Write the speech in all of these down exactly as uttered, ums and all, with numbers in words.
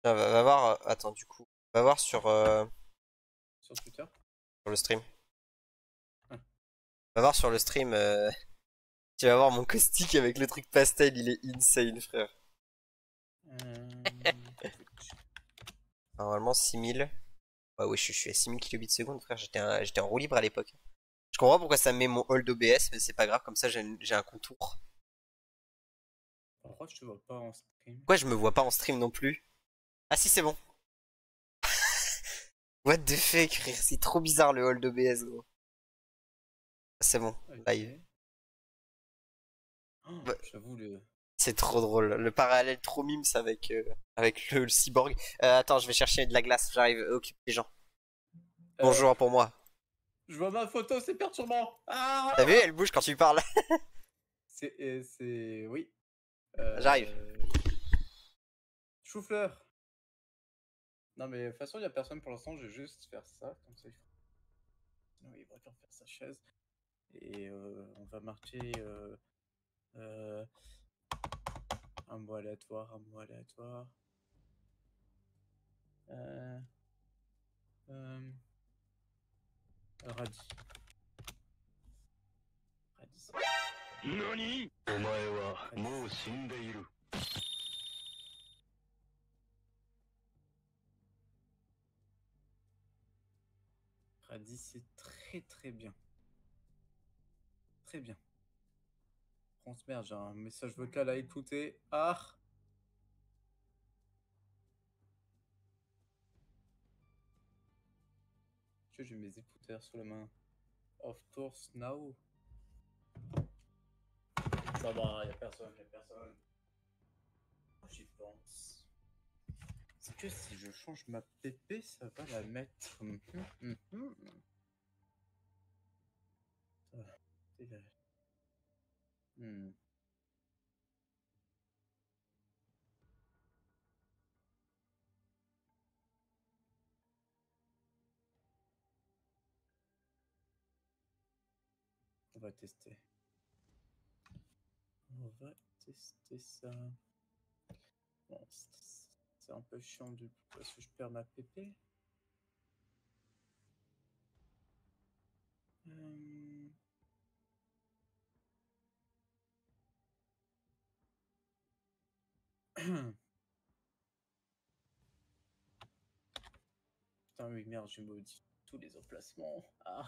Tiens, va, va voir. euh, Attends, du coup. Va voir sur, euh, Sur Twitter. sur le stream. Ah. Va voir sur le stream. euh, Tu vas voir mon caustique avec le truc pastel, il est insane, frère. Euh... Normalement six mille. Ouais, oui, je, suis je suis à six mille kilobits seconde, frère. J'étais un- j'étais en roue libre à l'époque. Je comprends pas pourquoi ça me met mon hold O B S, mais c'est pas grave, comme ça j'ai une- j'ai un contour. Pourquoi je te vois pas en stream? Pourquoi je me vois pas en stream non plus? Ah si, c'est bon. What the fuck, frère, c'est trop bizarre le hold O B S, gros. Ah, c'est bon, live. Ok. Oh, Bah, j'avoue le. c'est trop drôle. Le parallèle trop mimes avec, euh, avec le, le cyborg. Euh, attends, je vais chercher de la glace, j'arrive, occupe les gens. Euh, Bonjour pour moi. je vois ma photo, c'est perturbant. Ah T'as vu, elle bouge quand tu parles. c'est, euh, c'est, oui. J'arrive. Euh... Chou-fleur. Non mais de toute façon, il y a personne pour l'instant. Je vais juste faire ça, comme ça. Il faut... Sinon, il va faire sa chaise. Et euh, on va marcher. Euh, euh, un mot aléatoire, un mot aléatoire. Euh, euh, radis. Radis. 何お前はもう死んでいる。 Radis, c'est très très bien. Très bien. France merde, j'ai un message vocal à écouter. Ah j'ai mes écouteurs sous la main. Of course now. Ça va, y'a personne, y'a personne. Oh, j'y pense. Est-ce que si je change ma P P, ça va la mettre? Hum, hum, hum, hum. Ça va, dégage. Hmm. On va tester. On va tester ça. Bon, c'est un peu chiant du coup parce que je perds ma P P. Euh... Putain, oui, merde, j'ai maudit tous les emplacements. Ah.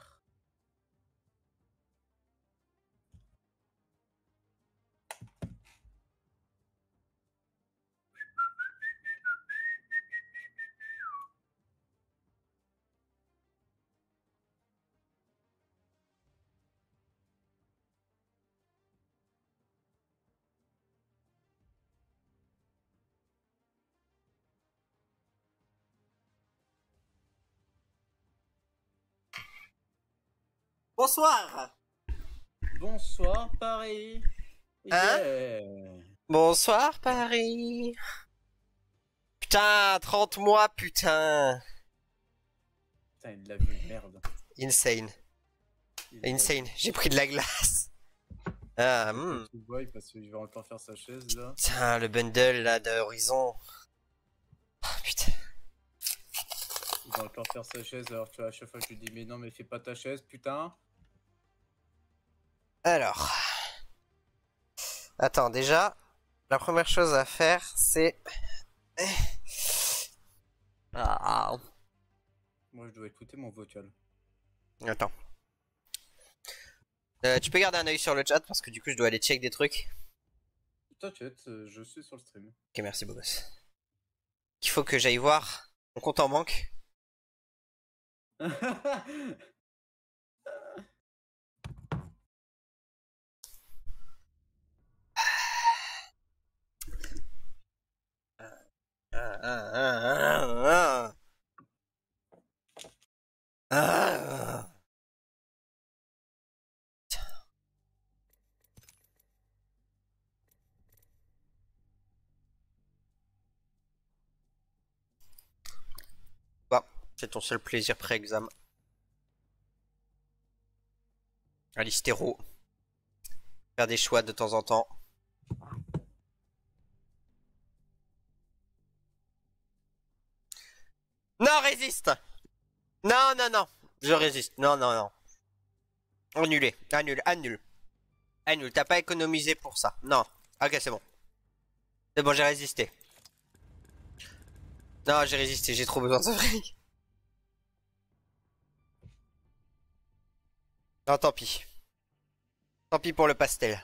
Bonsoir. Bonsoir Paris. Hein? Yeah. Bonsoir Paris. Putain, trente mois, putain. Putain, il l'a vu, merde. Insane. Il l'a Insane. vu. J'ai pris de la glace. Ah, Faut hmm. que tu le voies parce qu'il va encore faire sa chaise là. Putain, le bundle là d'Horizon. Ah, putain. Il va encore faire sa chaise alors tu vois, à chaque fois je lui dis mais non mais fais pas ta chaise putain. Alors. Attends, déjà, la première chose à faire, c'est... Ah, Moi je dois écouter mon vocal. attends. Euh, tu peux garder un œil sur le chat parce que du coup je dois aller check des trucs. T'inquiète, euh, je suis sur le stream. Ok, merci beau gosse. Il faut que j'aille voir mon compte en banque. Ah, ah, ah, ah, ah. Bah, c'est ton seul plaisir pré-examen. Alistero. Faire des choix de temps en temps. Non, résiste. Non, non, non. Je résiste. Non, non, non. Annulé. Annule, annule. Annule. T'as pas économisé pour ça. Non. Ok, c'est bon. C'est bon, j'ai résisté. Non, j'ai résisté. J'ai trop besoin de ce fric. Non, tant pis. Tant pis pour le pastel.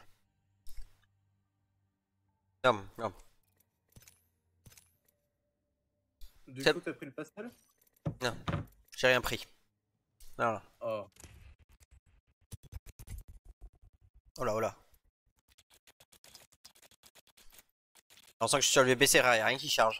Non, non. Du C'est- coup, t'as pris le pastel? Non. J'ai rien pris. Voilà. Oh. Oh là, oh là. Je sens que je suis sur le P C, il y a rien qui charge.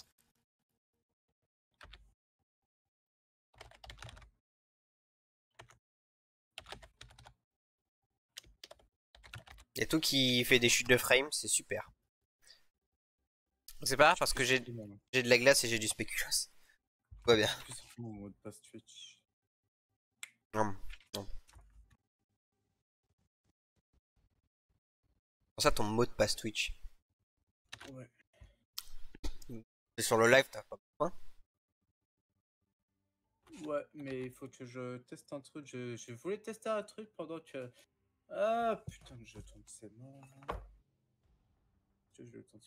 Il y a tout qui fait des chutes de frame, c'est super. C'est pas grave parce que j'ai j'ai de la glace et j'ai du spéculoos. Tout va bien. C'est mon mot de passe Twitch. Non, non. Pour ça, ton mot de passe Twitch. Ouais. C'est sur le live, t'as pas besoin. Ouais, mais il faut que je teste un truc. Je, je voulais tester un truc pendant que. Ah putain, je tombe, c'est mort. Je, je le tente.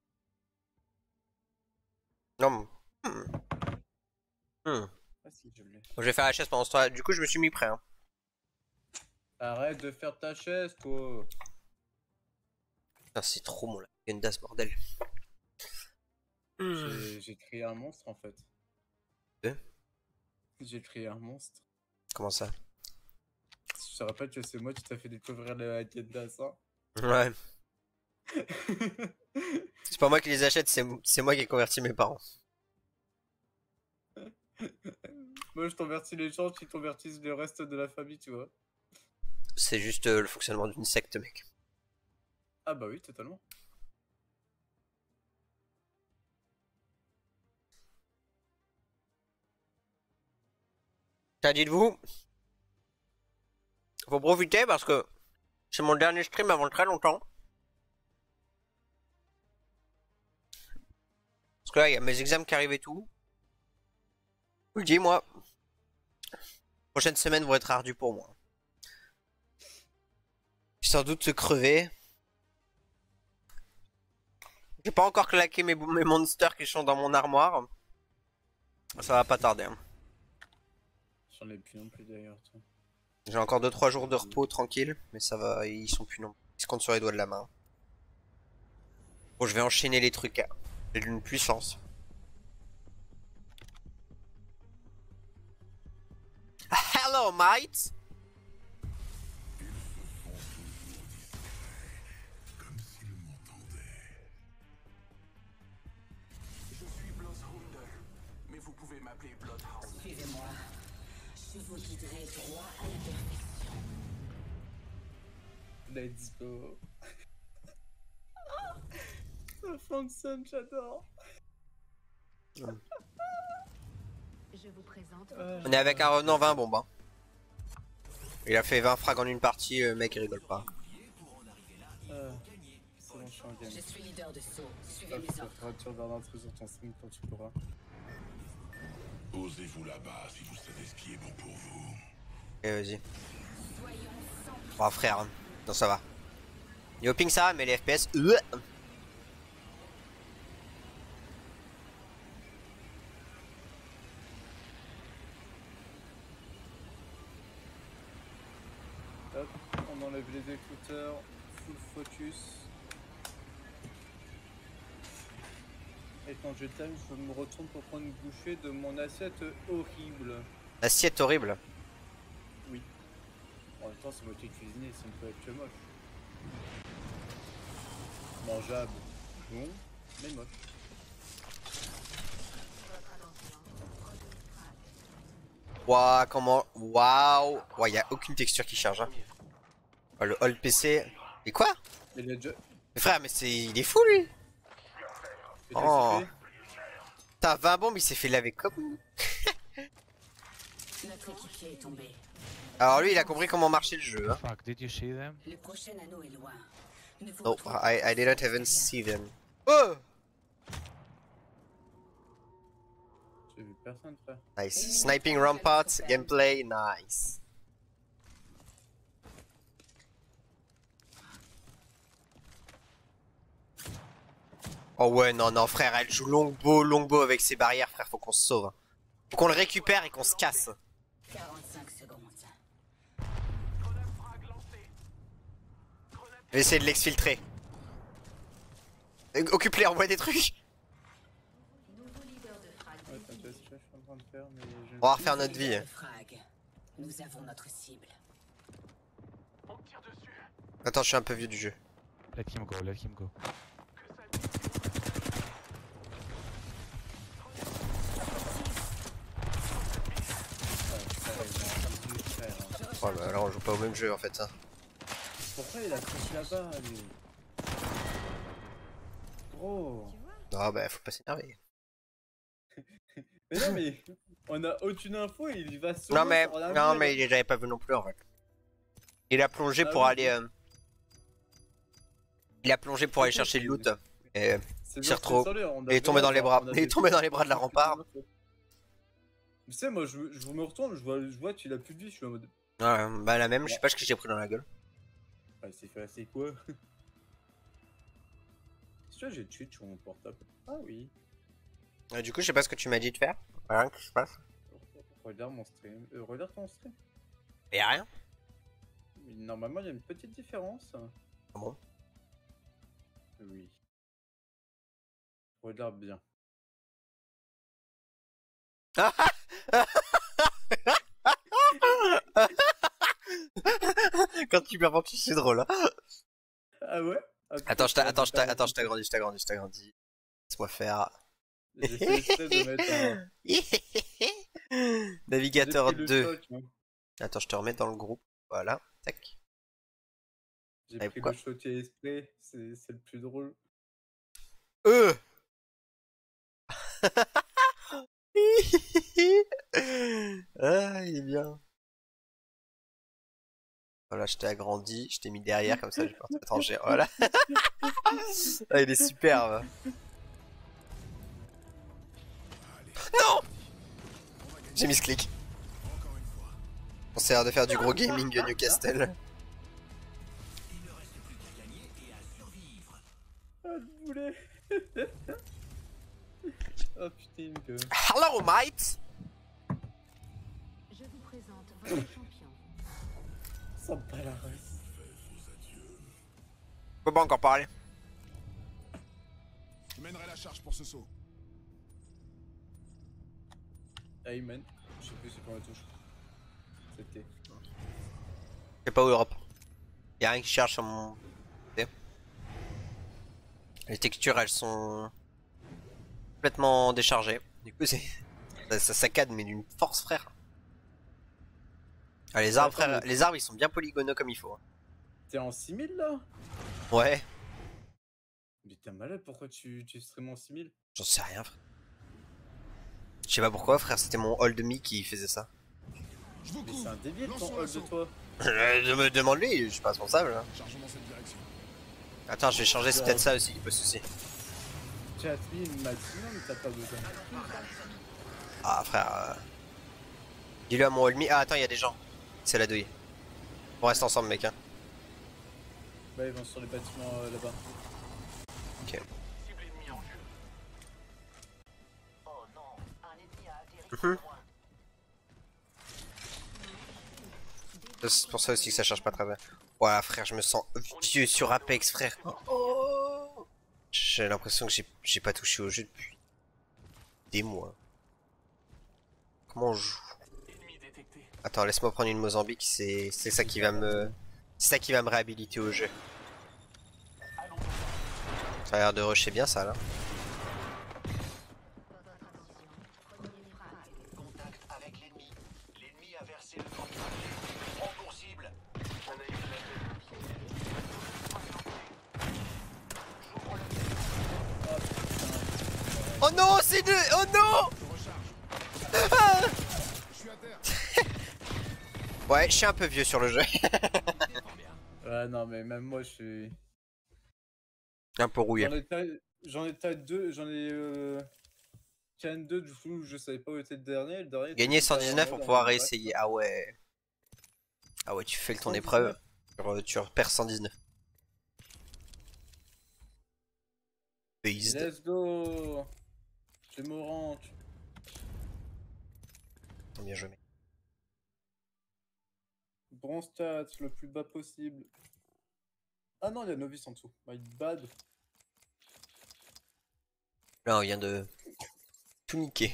Non. mais- Hmm. Hmm. Ah si, je l'ai. Bon, je vais faire la chaise pendant ce temps. Du coup, je me suis mis prêt. Hein. Arrête de faire ta chaise, toi. Putain, c'est trop mon Gendas, bordel. Hmm. J'ai j'ai créé un monstre en fait. Euh J'ai créé un monstre. Comment ça? Je te rappelle que c'est moi qui t'as fait découvrir le Agendas, hein. Ouais. C'est pas moi qui les achète, c'est c'est moi qui ai converti mes parents. Moi, je convertis les gens qui convertissent le reste de la famille, tu vois. C'est juste euh, le fonctionnement d'une secte, mec. Ah bah oui, totalement. Tiens, dites-vous, faut profiter parce que c'est mon dernier stream avant très longtemps. Parce que là, il y a mes examens qui arrivent et tout. Je vous le dis, moi, prochaine semaine vont être ardues pour moi. Je vais sans doute se crever. J'ai pas encore claqué mes, mes monsters qui sont dans mon armoire. Ça va pas tarder. Hein. J'en ai plus non plus d'ailleurs, toi. J'ai encore deux trois jours de repos tranquille, mais ça va, ils sont plus nombreux. Ils se comptent sur les doigts de la main. Bon, je vais enchaîner les trucs. J'ai une puissance. Hello, mate! Je suis Bloodhound, mais vous pouvez m'appeler Bloodhound. Suivez-moi. Je vous guiderai droit à la perfection. Let's go. Ça fonctionne, j'adore. Je vous présente. Euh, On est avec un revenant vingt bombes. Hein. Il a fait vingt frags en une partie, le mec il rigole pas. euh, c'est bon, je suis en game. Je suis leader de saut. Suivez Ah, mes putain, ordres. faudra que tu regardes un truc sur ton stream quand tu pourras. Osez-vous là-bas si vous savez ce qui est bon pour vous. Et vas-y. Bon frère, hein. Non ça va. Niveau ping ça va, mais les F P S... Euh Hop, on enlève les écouteurs, full focus. Et quand je t'aime, je me retourne pour prendre une bouchée de mon assiette horrible. Assiette horrible. Oui. En même temps, c'est moi qui ai cuisiné, ça ne peut être que moche. Mangeable, bon, mais moche. Waouh, comment... Waouh. Ouais, y a aucune texture qui charge. Hein. Oh, le hold P C... Et quoi? Et le jeu. Mais frère, mais c'est... Il est fou lui. Et qu'est-ce Oh. qu'il fait? T'as vingt bombes, il s'est fait laver comme... Notre équipier est tombé. Alors lui, il a compris comment marcher le jeu. Hein. Fuck, did you see them? Le prochain anneau est loin. Ne vous Oh, retrouvez I, pas I didn't even see them. Oh! J'ai vu personne, frère. Nice. Sniping rampart, gameplay, nice. Oh ouais, non, non, frère, elle joue longbow, longbow avec ses barrières, frère, faut qu'on se sauve. Faut qu'on le récupère et qu'on se casse. quarante-cinq secondes. Je vais essayer de l'exfiltrer. Occupe-les, envoie des trucs. Nouveau leader de frag. Ouais, t'inquiète, je suis en train de faire, mais je... On va refaire notre vie. Leader de frag. Nous avons notre cible. On me tire dessus. Attends, je suis un peu vieux du jeu. Let him go, let him go. Oh là là, on joue pas au même jeu en fait. Hein. Pourquoi il a touché là-bas, lui? Gros. Non, bah faut pas s'énerver. Mais non, mais on a aucune info et il va se. Non mais, non mais il avait pas vu non plus en fait. Il a plongé Ah pour oui. aller... Euh... Il a plongé pour aller chercher le loot. Et euh, il s'est retrouvé... Il est tombé dans les bras. Il est tombé dans les bras de la rempart. Tu sais, moi je, je me retourne, je vois, je vois qu'il a plus de vie, je suis en mode. Ouais, bah la même, je sais pas ce que j'ai pris dans la gueule. Ouais, c'est fait assez quoi? Tu vois, j'ai cheat sur mon portable. Ah oui. Euh, du coup, je sais pas ce que tu m'as dit de faire. Voilà, qu'est-ce qui se passe? Regarde mon stream. Euh, regarde ton stream. Y'a rien. Mais normalement, il y a une petite différence. Ah bon? Oui. Regarde bien. Quand tu m'inventes, c'est drôle. Hein. Ah ouais? Ah, Attends, je t'a- putain, attends, je t'a- putain, attends, je t'agrandis, je t'agrandis, je t'agrandis. Laisse-moi faire. J'ai fait exprès de mettre un. Navigateur J'ai pris le deux. choc, hein. Attends, je te remets dans le groupe. Voilà, tac. J'ai Et pris pourquoi le choqué exprès, c'est c'est le plus drôle. Euh Ah, il est bien. Voilà, je t'ai agrandi, je t'ai mis derrière, comme ça je peux te mettre en géant. Voilà. Ah, il est superbe. Non! J'ai mis ce clic. On sert de faire du gros gaming Newcastle. Ah, le boulet. Oh putain que... Hello, mate! Je vous présente votre champion. Ça me bat la race. On peut pas encore parler. Je mènerai la charge pour ce saut. Amen. Je sais plus c'est quoi la touche. C'était. C'est pas où Europe. Y'a rien qui charge sur mon... Les textures elles sont complètement déchargées. Du coup c'est... Ça, ça saccade mais d'une force frère. Ah, les arbres Attends, frère, mais- les arbres ils sont bien polygonaux comme il faut. hein. T'es en six mille là? Ouais, Mais t'es malade, pourquoi tu, tu stream en six mille? j'en sais rien frère. Je sais pas pourquoi frère, c'était mon hold me qui faisait ça. Je vous Mais couvre. c'est un débile ton Lançons hold de l'assaut. toi. Je me demande lui, je suis pas responsable. hein. Chargeons dans cette direction. Attends, je vais changer, c'est peut-être ça aussi, pas de soucis. J'ai mis une maximum, t'as pas besoin. Ah frère. euh, Dis-le à mon hold me. Ah attends, il y a des gens. C'est la douille. On reste ensemble mec hein. Bah ils vont sur les bâtiments euh, là-bas. Ok. Cible ennemie en jeu. Oh non, un ennemi a atterri. Mhm. C'est pour ça aussi que ça charge pas très bien. Voilà frère, je me sens vieux sur Apex frère. Oh. J'ai l'impression que j'ai j'ai pas touché au jeu depuis des mois. Comment on joue? Ennemi détecté. Attends, laisse-moi prendre une Mozambique, c'est c'est ça qui va me c'est ça qui va me réhabiliter au jeu. Ça a l'air de rusher bien ça là. Votre attention. Premier frag. Contact avec l'ennemi. L'ennemi a versé le camp traqué. Prends pour cible. On a eu de la Oh non, c'est de oh non. Ah. Je suis à terre. Ouais, je suis un peu vieux sur le jeu. Ouais non mais même moi je suis... Un peu rouillé. J'en ai taille... J'en ai taille deux, j'en ai... Euh... Can deux, du coup, je savais pas où était le dernier. Le dernier Gagner était cent pas dix-neuf en pour mode pouvoir en mode, ouais. réessayer. Ah ouais. Ah ouais, tu fais ton cent dix-neuf. épreuve, tu, re- tu repères cent dix-neuf. Based. Let's go. J'ai mon rank. Bien joué. Mec. Bronze stats, le plus bas possible. Ah non, il y a novice en dessous. My bad. Là, on vient de tout niquer.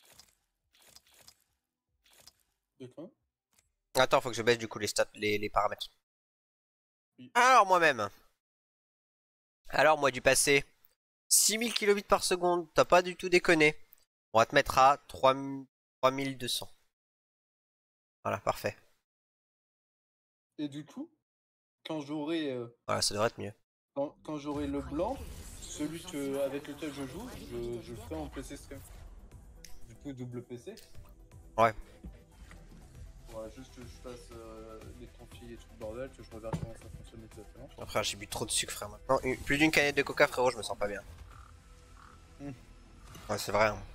De quoi? Attends, faut que je baisse du coup les stats, les, les paramètres. Oui. Alors moi-même. Alors moi du passé. six mille kilobits par seconde, t'as pas du tout déconné. On va te mettre à trois mille deux cents. Voilà, parfait. Et du coup, quand j'aurai euh, Voilà, ça devrait être mieux. quand, quand j'aurai le blanc, celui que, avec lequel je joue, je, je le ferai en P C stream. Du coup, double P C. Ouais. Faudra juste que je fasse euh, les config et tout le bordel, que je regarde comment ça fonctionne exactement. Après, j'ai bu trop de sucre, frère. Maintenant, Une- plus d'une canette de coca, frérot, je me sens pas bien. Mm. Ouais, c'est vrai. Hein.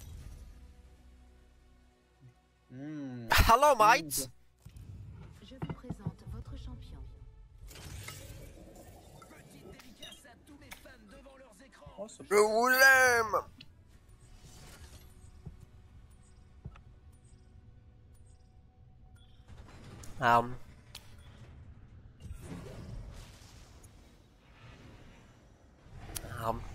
Mmh. Hello, mate. Je vous présente votre champion. Oh, ça Je vous l'aime. Um. Um.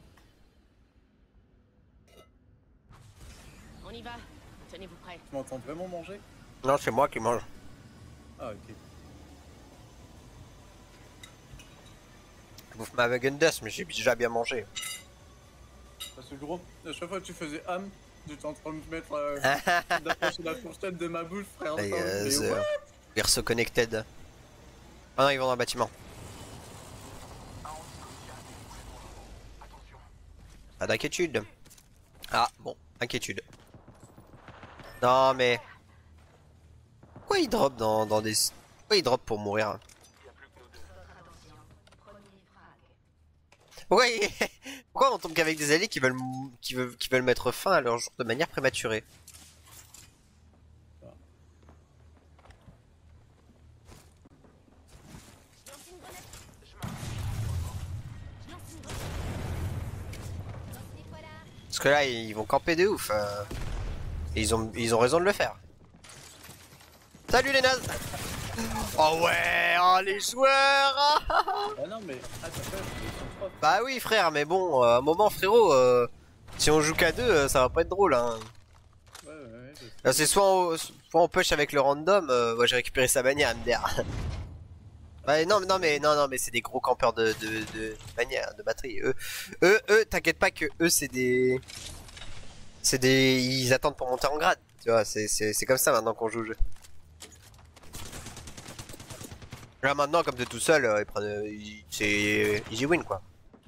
On y va. Tenez-vous prêts. Tu m'entends vraiment manger? Non, c'est moi qui mange. Ah, ok. Je bouffe ma Wagon Dust, mais j'ai déjà bien mangé. Parce que gros, à chaque fois que tu faisais âme, j'étais en train de me mettre euh, d'approcher la fourchette de ma bouche, frère. Et, Attends, euh, mais c'est- what? Verso Connected. Ah non, ils vont dans le bâtiment. Pas d'inquiétude. Ah, bon, inquiétude. Non, mais... Pourquoi il drop dans, dans des... Pourquoi il drop pour mourir? Votre attention. Premier frag. Pourquoi, il- Pourquoi on tombe qu'avec des alliés qui veulent, mou- qui veulent, qui veulent mettre fin à leur jour de manière prématurée? Parce que là, ils vont camper de ouf. euh. Et ils ont, ils ont raison de le faire. Salut les nazes. Oh ouais, oh les joueurs. ah. Ah non, mais. Ah, t'as fait, ils sont trois. Bah oui frère, mais bon, euh, à un moment frérot, euh, si on joue qu'à deux, euh, ça va pas être drôle. Hein. Ouais, ouais, ouais. je sais. Là c'est soit on, soit on push avec le random, euh, moi j'ai récupéré sa bannière M D R. Bah non mais non mais non non mais c'est des gros campeurs de de, de bannière, de batterie. Eux, eux, eux t'inquiète pas que eux c'est des, c'est des, ils attendent pour monter en grade. Tu vois, c'est c'est c'est comme ça maintenant qu'on joue le jeu. Là maintenant comme t'es tout seul, euh, ils prennent, euh, ils- c'est easy win quoi.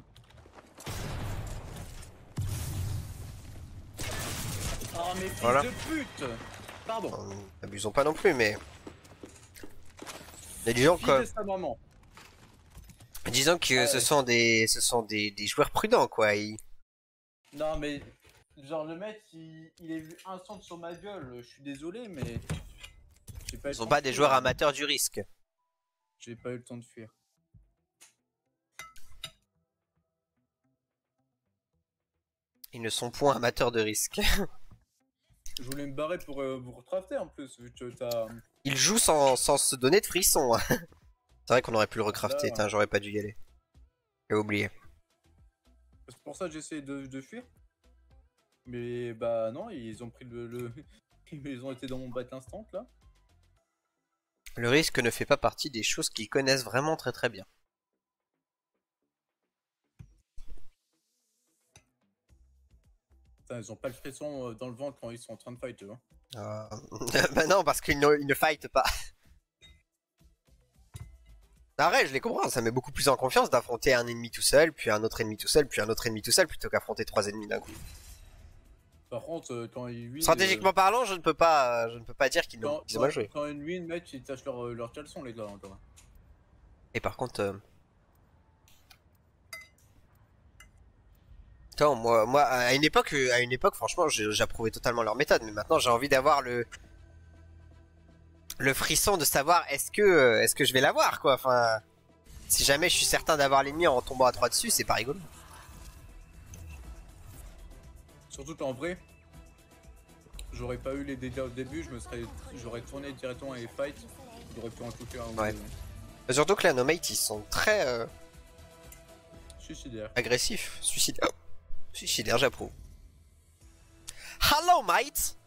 Oh, mais fils Voilà. de pute! Pardon. Euh, Abusons pas non plus mais. Mais disons que. Fils de sa maman. Disons que Ouais. ce sont des, ce sont des, des joueurs prudents quoi. Ils... Non, mais. Genre, le mec, il, il est vu un centre sur ma gueule. Je suis désolé, mais. J'ai pas eu Ils le sont temps pas de des fuir. joueurs amateurs du risque. J'ai pas eu le temps de fuir. Ils ne sont point amateurs de risque. Je voulais me barrer pour euh, vous retrafter en plus, vu que t'as. Ils jouent sans, sans se donner de frissons. C'est vrai qu'on aurait pu le recrafter. Là. Putain, j'aurais pas dû y aller. J'ai oublié. C'est pour ça que j'essaie de, de fuir. Mais bah non, ils ont pris le. le... Ils ont été dans mon bat instant là. Le risque ne fait pas partie des choses qu'ils connaissent vraiment très très bien. Putain, ils ont pas le frisson euh, dans le ventre quand ils sont en train de fight, tu vois. Euh... bah non, parce qu'ils ne, ils ne fightent pas. Arrête, je les comprends, ça met beaucoup plus en confiance d'affronter un ennemi tout seul, puis un autre ennemi tout seul, puis un autre ennemi tout seul, plutôt qu'affronter trois ennemis d'un coup. Par contre, euh, quand ils win. Stratégiquement parlant, je ne peux pas, je ne peux pas dire qu'ils euh, n'ont quand, qu'ils ont mal quand, joué. quand ils win, mec, ils tâchent leur, leur caleçon, les gars, encore. Et par contre, euh... Attends, moi, moi, à une époque, euh, à une époque, franchement, j'ai- j'approuvais totalement leur méthode, mais maintenant, j'ai envie d'avoir le le frisson de savoir est-ce que euh, est-ce que je vais l'avoir, quoi. Enfin, si jamais je suis certain d'avoir l'ennemi en tombant à trois dessus, c'est pas rigolo. Surtout qu'en vrai, j'aurais pas eu les dégâts au début, je me serais, j'aurais tourné directement à les fight, j'aurais pu en couper un ou Ouais. deux. Surtout que là, nos mates, ils sont très euh, Suicidaire. agressifs, suicidaires. Suicidaires, j'approuve. Hello, mate.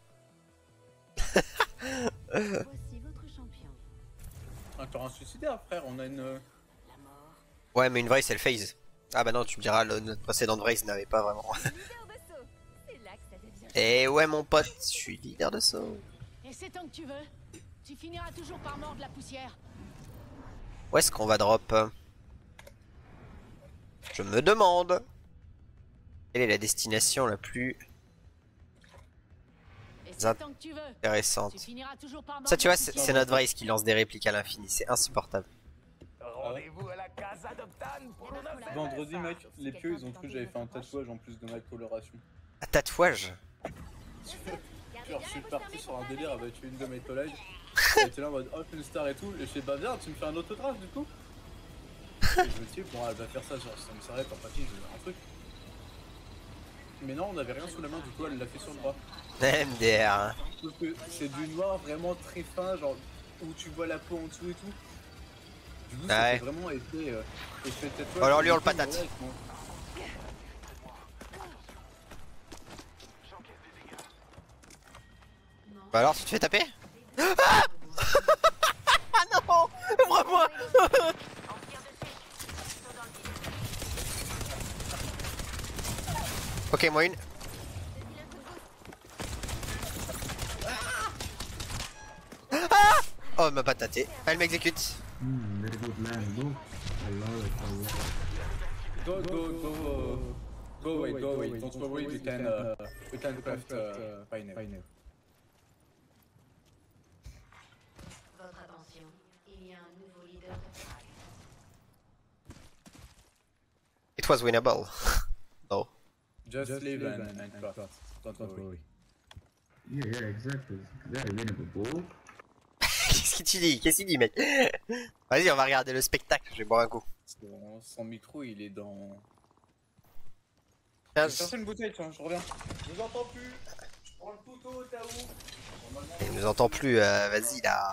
Voici votre champion. Encore un suicidaire, frère, on a une. euh, La mort. Ouais, mais une vraie, c'est le phase. Ah bah non, tu me diras, le, notre précédente vraie n'avait pas vraiment. C'est là que ça devient. Et ouais, mon pote, je suis leader de saut. Et c'est tant que tu veux. Tu finiras toujours par mordre la poussière. Où est-ce qu'on va drop? Je me demande. Quelle est la destination la plus Et c'est tant que tu veux. intéressante? Tu finiras toujours par mordre Ça, tu la vois, c'est poussière. c'est notre Vrace qui lance des répliques à l'infini. C'est insupportable. Rendez-vous à la Casa d'Optan pour le neuf. Vendredi, mec, les pieux ils ont cru que j'avais fait un tatouage en plus de ma coloration. Un tatouage? Genre, je suis parti sur un délire avec une de mes collègues. Elle était là en mode hop, une star et tout. Et je fais bah viens, tu me fais un autographe du coup. Et je me dis, bon, elle va faire ça, genre ça me s'arrête en papier, je vais faire un truc. Mais non, on avait rien sous la main, du coup elle l'a fait sur le bras. M D R. Sauf que c'est du noir vraiment très fin, genre où tu vois la peau en dessous et tout. Du coup, Ah ouais. c'était vraiment effet, euh, effet tatouage. Bon, alors lui, on le Du coup, patate. voilà, ils sont- Bah alors, tu te fais taper? Ah Ah non! Ouvre-moi! Ok, moi une. Ah! Oh, elle m'a pas tâté. Elle m'exécute. Hmm, very good man, go. I love it, I love it. Go, go, go, uh, go away, go away. Don't worry, we can, uh, we can craft uh, pineapple. Votre attention, il y a un nouveau leader de Prague. It was winnable. No. Just, Just leave leave and, and- and and craft. craft. Don't Don't worry. worry. Yeah, yeah, exactly. Very winnable, bro. Qu'est-ce que tu dis? Qu'est-ce qu'il dit, mec? Vas-y, on va regarder le spectacle. Je vais boire un coup. Son, son micro, il est dans... Tiens, Je vais chercher une bouteille, tiens, je reviens. Je vous entends plus. Je prends le couteau au cas où. Normalement, il nous entend plus. euh, Vas-y, là.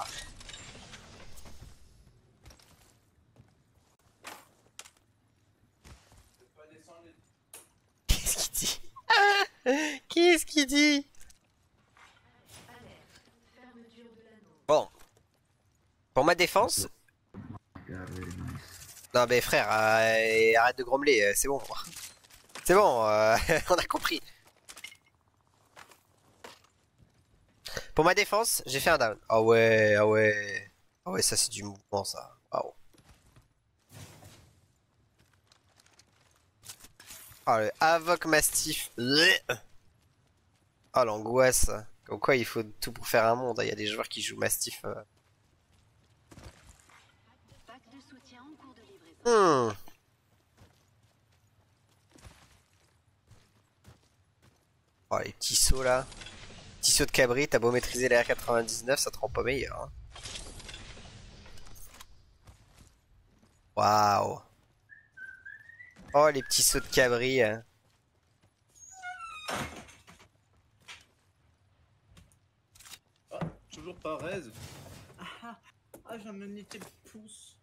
je peux pas descendre les... Qu'est-ce qu'il dit? Qu'est-ce qu'il dit? Fermeture de l'anneau. Bon. Pour ma défense. Yeah, very nice. Non, mais frère, euh, arrête de grommeler. euh, C'est bon. C'est bon, euh, on a compris. Pour ma défense, j'ai fait un down. Ah ouais, ah ouais. Ah ouais, ça c'est du mouvement, ça. Waouh. Ah, le Havoc Mastiff. Ah, l'angoisse. Comme quoi, il faut tout pour faire un monde. Il y a des joueurs qui jouent Mastiff. euh. Pack de soutien en cours de livraison. Hmm. Oh, les petits sauts là. Petit saut de cabri, t'as beau maîtriser la R quatre-vingt-dix-neuf, ça te rend pas meilleur. Hein. Waouh. Oh, les petits sauts de cabri. Hein. Ah, toujours pas raise. Ah, ah, ah j'ai me niqué le pouce.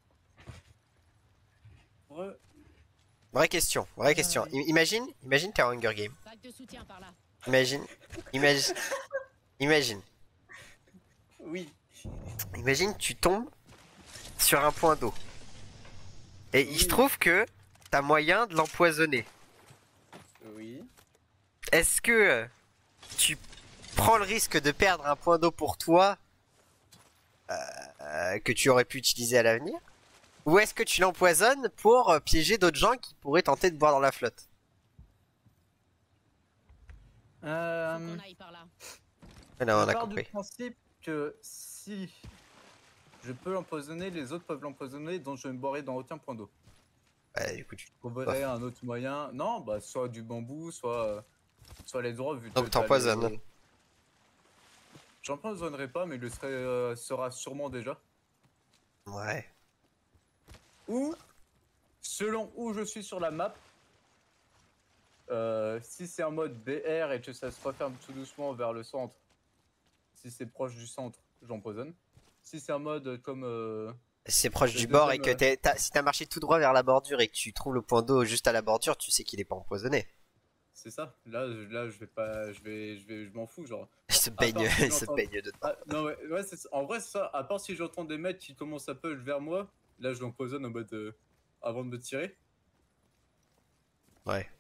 Ouais. Vraie question, vraie question. I- imagine, imagine t'es en Hunger Game. Pack de soutien par là. Imagine, imagine, imagine, Oui. imagine tu tombes sur un point d'eau. Et il se Oui. trouve que t'as moyen de l'empoisonner. Oui. Est-ce que euh, tu prends le risque de perdre un point d'eau pour toi euh, euh, que tu aurais pu utiliser à l'avenir? Ou est-ce que tu l'empoisonnes pour euh, piéger d'autres gens qui pourraient tenter de boire dans la flotte? Faut Euh... qu'on aille par là. Ah non, on Je a pars du compris. principe que si je peux l'empoisonner, les autres peuvent l'empoisonner, donc je vais me boirer dans aucun point d'eau. Bah, du coup, tu... Je trouverais un autre moyen. Non, bah soit du bambou, soit, euh, soit les drogues. Vu que Donc t'as t'empoisonnes. les- J'empoisonnerai pas, mais il le serait, euh, sera sûrement déjà. Ouais. Ou, selon où je suis sur la map, euh, si c'est en mode B R et que ça se referme tout doucement vers le centre, si c'est proche du centre, j'empoisonne. Si c'est en mode comme... euh, C'est proche le du bord et deuxième, que t'es, t'as- si t'as marché tout droit vers la bordure et que tu trouves le point d'eau juste à la bordure, tu sais qu'il est pas empoisonné. C'est ça. Là, je- là, je vais pas, je vais, je vais, je m'en fous, genre. Il se À baigne, part si il se j'entends- baigne dedans. Ah, non, ouais, ouais, c'est ça. En vrai, c'est ça. À part si j'entends des mecs qui commencent à push vers moi, là, je l'empoisonne en mode euh, avant de me tirer. Ouais.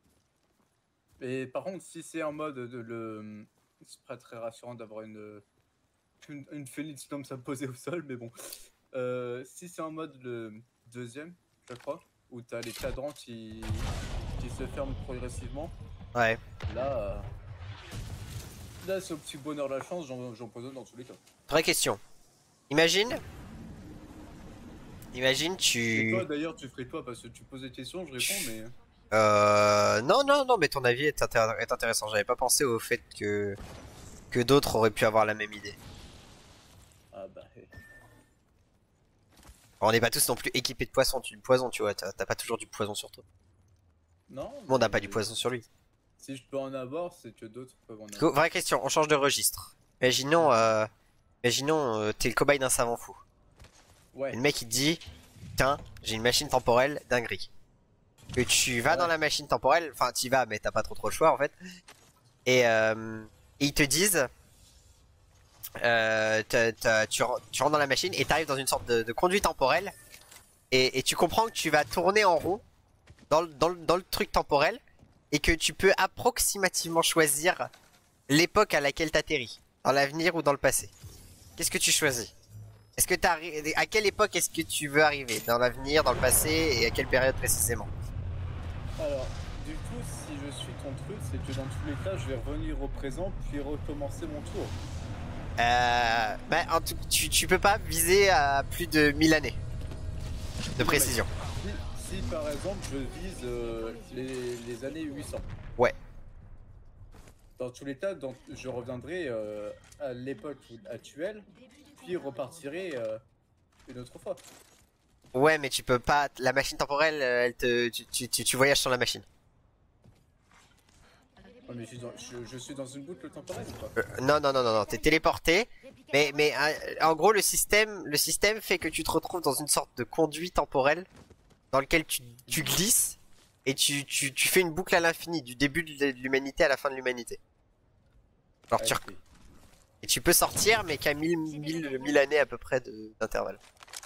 Et par contre, si c'est en mode de le, c'est pas très rassurant d'avoir une, une, une phénix comme ça posée au sol, mais bon. Euh, si c'est en mode le deuxième, je crois, où t'as les cadrans qui, qui se ferment progressivement. Ouais. Là, euh, là, c'est au petit bonheur de la chance, j'en- j'empoisonne dans tous les cas. Vraie question. Imagine. Imagine Et tu. toi d'ailleurs, tu ferais quoi? Parce que tu poses des questions, je réponds, mais. Euh. Non, non, non, mais ton avis est, intér- est intéressant. J'avais pas pensé au fait que. Que d'autres auraient pu avoir la même idée. Ah bah. eh. On n'est pas tous non plus équipés de poissons, tu, du poison, tu vois. T'as t'as pas toujours du poison sur toi. Non. Tout le monde n'a mais pas du poison sur lui. Si je peux en avoir, c'est que d'autres peuvent en Go- avoir. Vraie question, on change de registre. Imaginons, euh, imaginons, euh, t'es le cobaye d'un savant fou. Ouais. Et le mec il te dit, tiens, j'ai une machine temporelle dinguerie. Que tu vas Ouais. dans la machine temporelle, enfin t'y vas mais t'as pas trop trop le choix en fait. Et, euh, et ils te disent, euh, t'as- t'as- tu, ren- tu rentres dans la machine et t'arrives dans une sorte de, de conduit temporel. Et, et tu comprends que tu vas tourner en rond dans le, dans le, dans le truc temporel. Et que tu peux approximativement choisir l'époque à laquelle t'atterris. Dans l'avenir ou dans le passé. Qu'est-ce que tu choisis? Est-ce que t'arrives, à quelle époque est-ce que tu veux arriver? Dans l'avenir, dans le passé et à quelle période précisément? Alors, du coup, si je suis ton truc, c'est que dans tous les cas, je vais revenir au présent puis recommencer mon tour. Euh, bah, en tout, tu, tu peux pas viser à plus de mille années de précision. Si, si par exemple je vise euh, les, les années huit cents. Ouais. Dans tous les cas, dans- je reviendrai euh, à l'époque actuelle, puis repartirai euh, une autre fois. Ouais, mais tu peux pas. La machine temporelle, euh, elle te, tu, tu, tu, tu voyages sur la machine. Ouais, mais je suis, dans, je, je suis dans une boucle temporelle ou pas? Euh, non, non, non, non, non. T'es téléporté. Mais, mais euh, en gros, le système, le système fait que tu te retrouves dans une sorte de conduit temporel dans lequel tu, tu glisses et tu, tu, tu fais une boucle à l'infini, du début de l'humanité à la fin de l'humanité. Alors tu, Ah, ok. et tu peux sortir, mais qu'à mille, mille, mille années à peu près de- d'intervalle.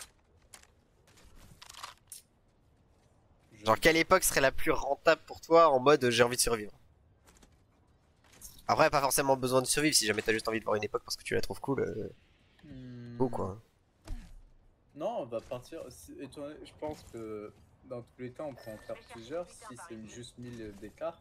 Je- Genre, quelle époque serait la plus rentable pour toi en mode j'ai envie de survivre? Après, pas forcément besoin de survivre si jamais t'as juste envie de voir une époque parce que tu la trouves cool. Euh, Hmm. ou quoi. Non, on va partir. si- étant donné- Je pense que dans tous les cas, on peut en faire plusieurs. Si c'est juste mille d'écart.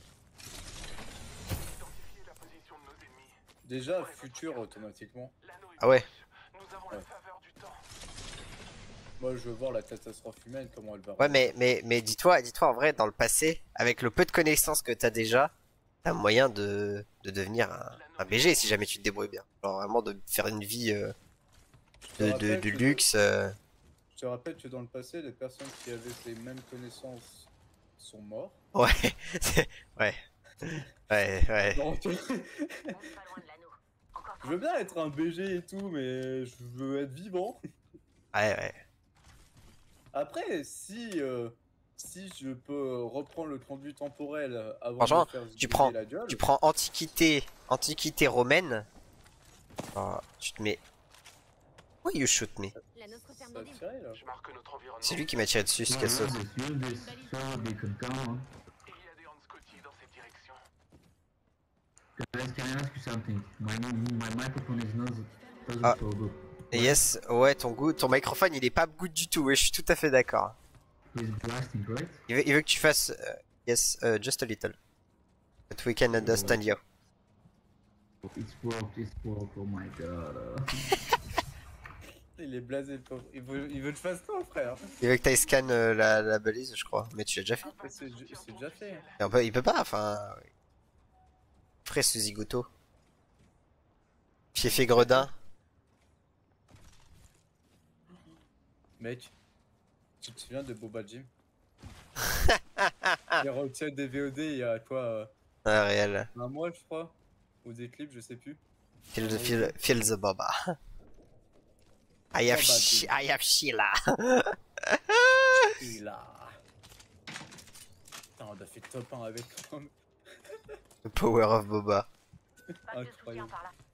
Identifier la position de nos ennemis. Déjà, futur automatiquement. L'anneau est Ah ouais. proche. Nous avons la Ouais. faveur du temps. Moi, je veux voir la catastrophe humaine, comment elle va. Ouais, mais, mais, mais dis-toi, dis-toi en vrai, dans le passé, avec le peu de connaissances que t'as déjà, t'as moyen de, de devenir un, un B G si jamais tu te débrouilles bien. Genre vraiment de faire une vie euh, Je te de, de, rappelle de que- luxe. euh. Je te rappelle que dans le passé, les personnes qui avaient ces mêmes connaissances sont morts. Ouais, c'est- ouais, ouais, ouais. Donc, je veux bien être un B G et tout, mais je veux être vivant. Ouais, ouais. Après, si, euh, si je peux reprendre le conduit temporel avant Franchement, de me faire tu zigouiller prends- la gueule, Tu prends antiquité, antiquité romaine. Oh, tu te mets. Why you shoot me? La nôtre ferme ça des tirait là. Je marque notre environnement. C'est lui qui m'a tiré dessus, ce No, cassos. no, just use this so they can come on. Il y a des Hanscoti dans cette direction. Guys, can I ask you something? My my microphone is not doesn't Ah. so good. Et yes, ouais, ton goût, ton microphone il est pas good du tout, ouais, je suis tout à fait d'accord. He's blasting, right? Il veut, il veut que tu fasses. euh, yes, uh, just a little. But we can understand you. It's worked, it's worked. Oh my god. Il est blasé le pauvre. Il veut, il veut le fast temps, frère. Il veut que t'ailles scan euh, la, la balise, je crois. Mais tu l'as déjà fait. Mais C'est c'est déjà fait. Et on peut- il peut pas, enfin. Frais ce zigoto. Fiefé gredin. Mec, tu te souviens de Boba Jim? Il retient des V O D il y a quoi euh, Ah, réel. un mois, je crois. Ou des clips, je sais plus. Feel the, feel, feel the boba. I have, Boba shi- Jim. I have Sheila. Il a. Putain, on a fait top un avec toi. The power of boba. Incroyable.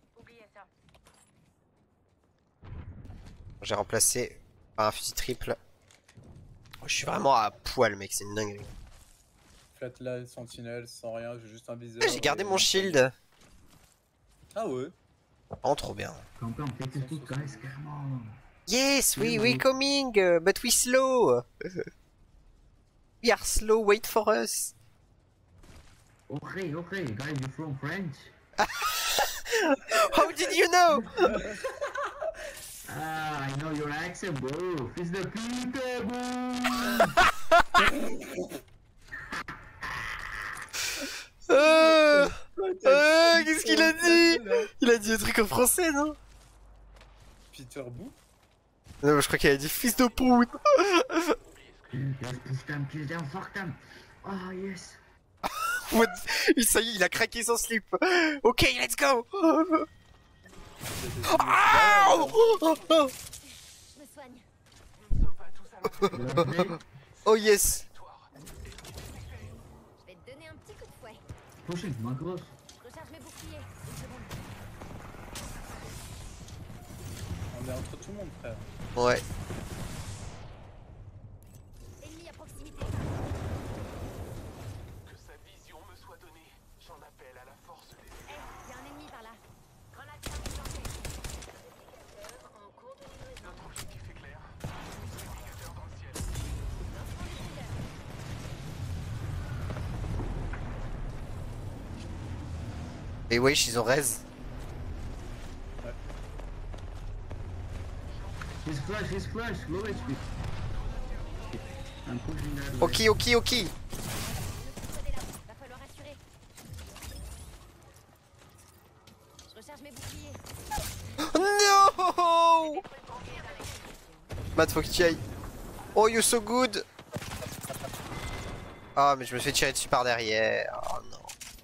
J'ai remplacé par un fusil triple. Oh, je suis vraiment à poil, mec, c'est une dinguerie. Flatline, sentinelle, sans rien, j'ai juste un viseur. Ah, j'ai gardé et- mon shield. Ah ouais. Oh, trop bien. Come, come, take this book, guys, come on. Yes, we we coming, uh, but we slow. We are slow. Wait for us. Okay, okay, guys, you from French? How did you know? Ah, I know your accent, bro. Fils de pute, bro. Euh, euh, Qu'est-ce qu'il a dit? Il a dit un truc en français, non? Peter Boo. Non, je crois qu'il a dit fils de pute. Yes, push them, kill them, fuck them. Oh, yes. What? Ça y est, il a craqué son slip. Ok, let's go. Ah oh, oh. Je me soigne. You wanna play? Oh yes. Je vais te donner un petit coup de fouet. Push it, Macros. Je recharge mes boucliers. Une seconde. On est entre tout le monde, frère. Ouais. Ennemi à proximité. Que sa vision me soit donnée. J'en appelle à la force des Eh, y a un ennemi par là. Grenade plantée. En cours de livraison. Notre objectif est clair. Réplicateur dans le ciel. Et wesh, ils ont raise. His flash, his flash, low H P. I'm pushing that way. Ok, ok, ok. Le code est là. Va falloir assurer. Je recharge mes boucliers. No. Matt, faut que tu y ailles. Oh, you're so good. Ah, mais je me fais tirer dessus par derrière. Oh non.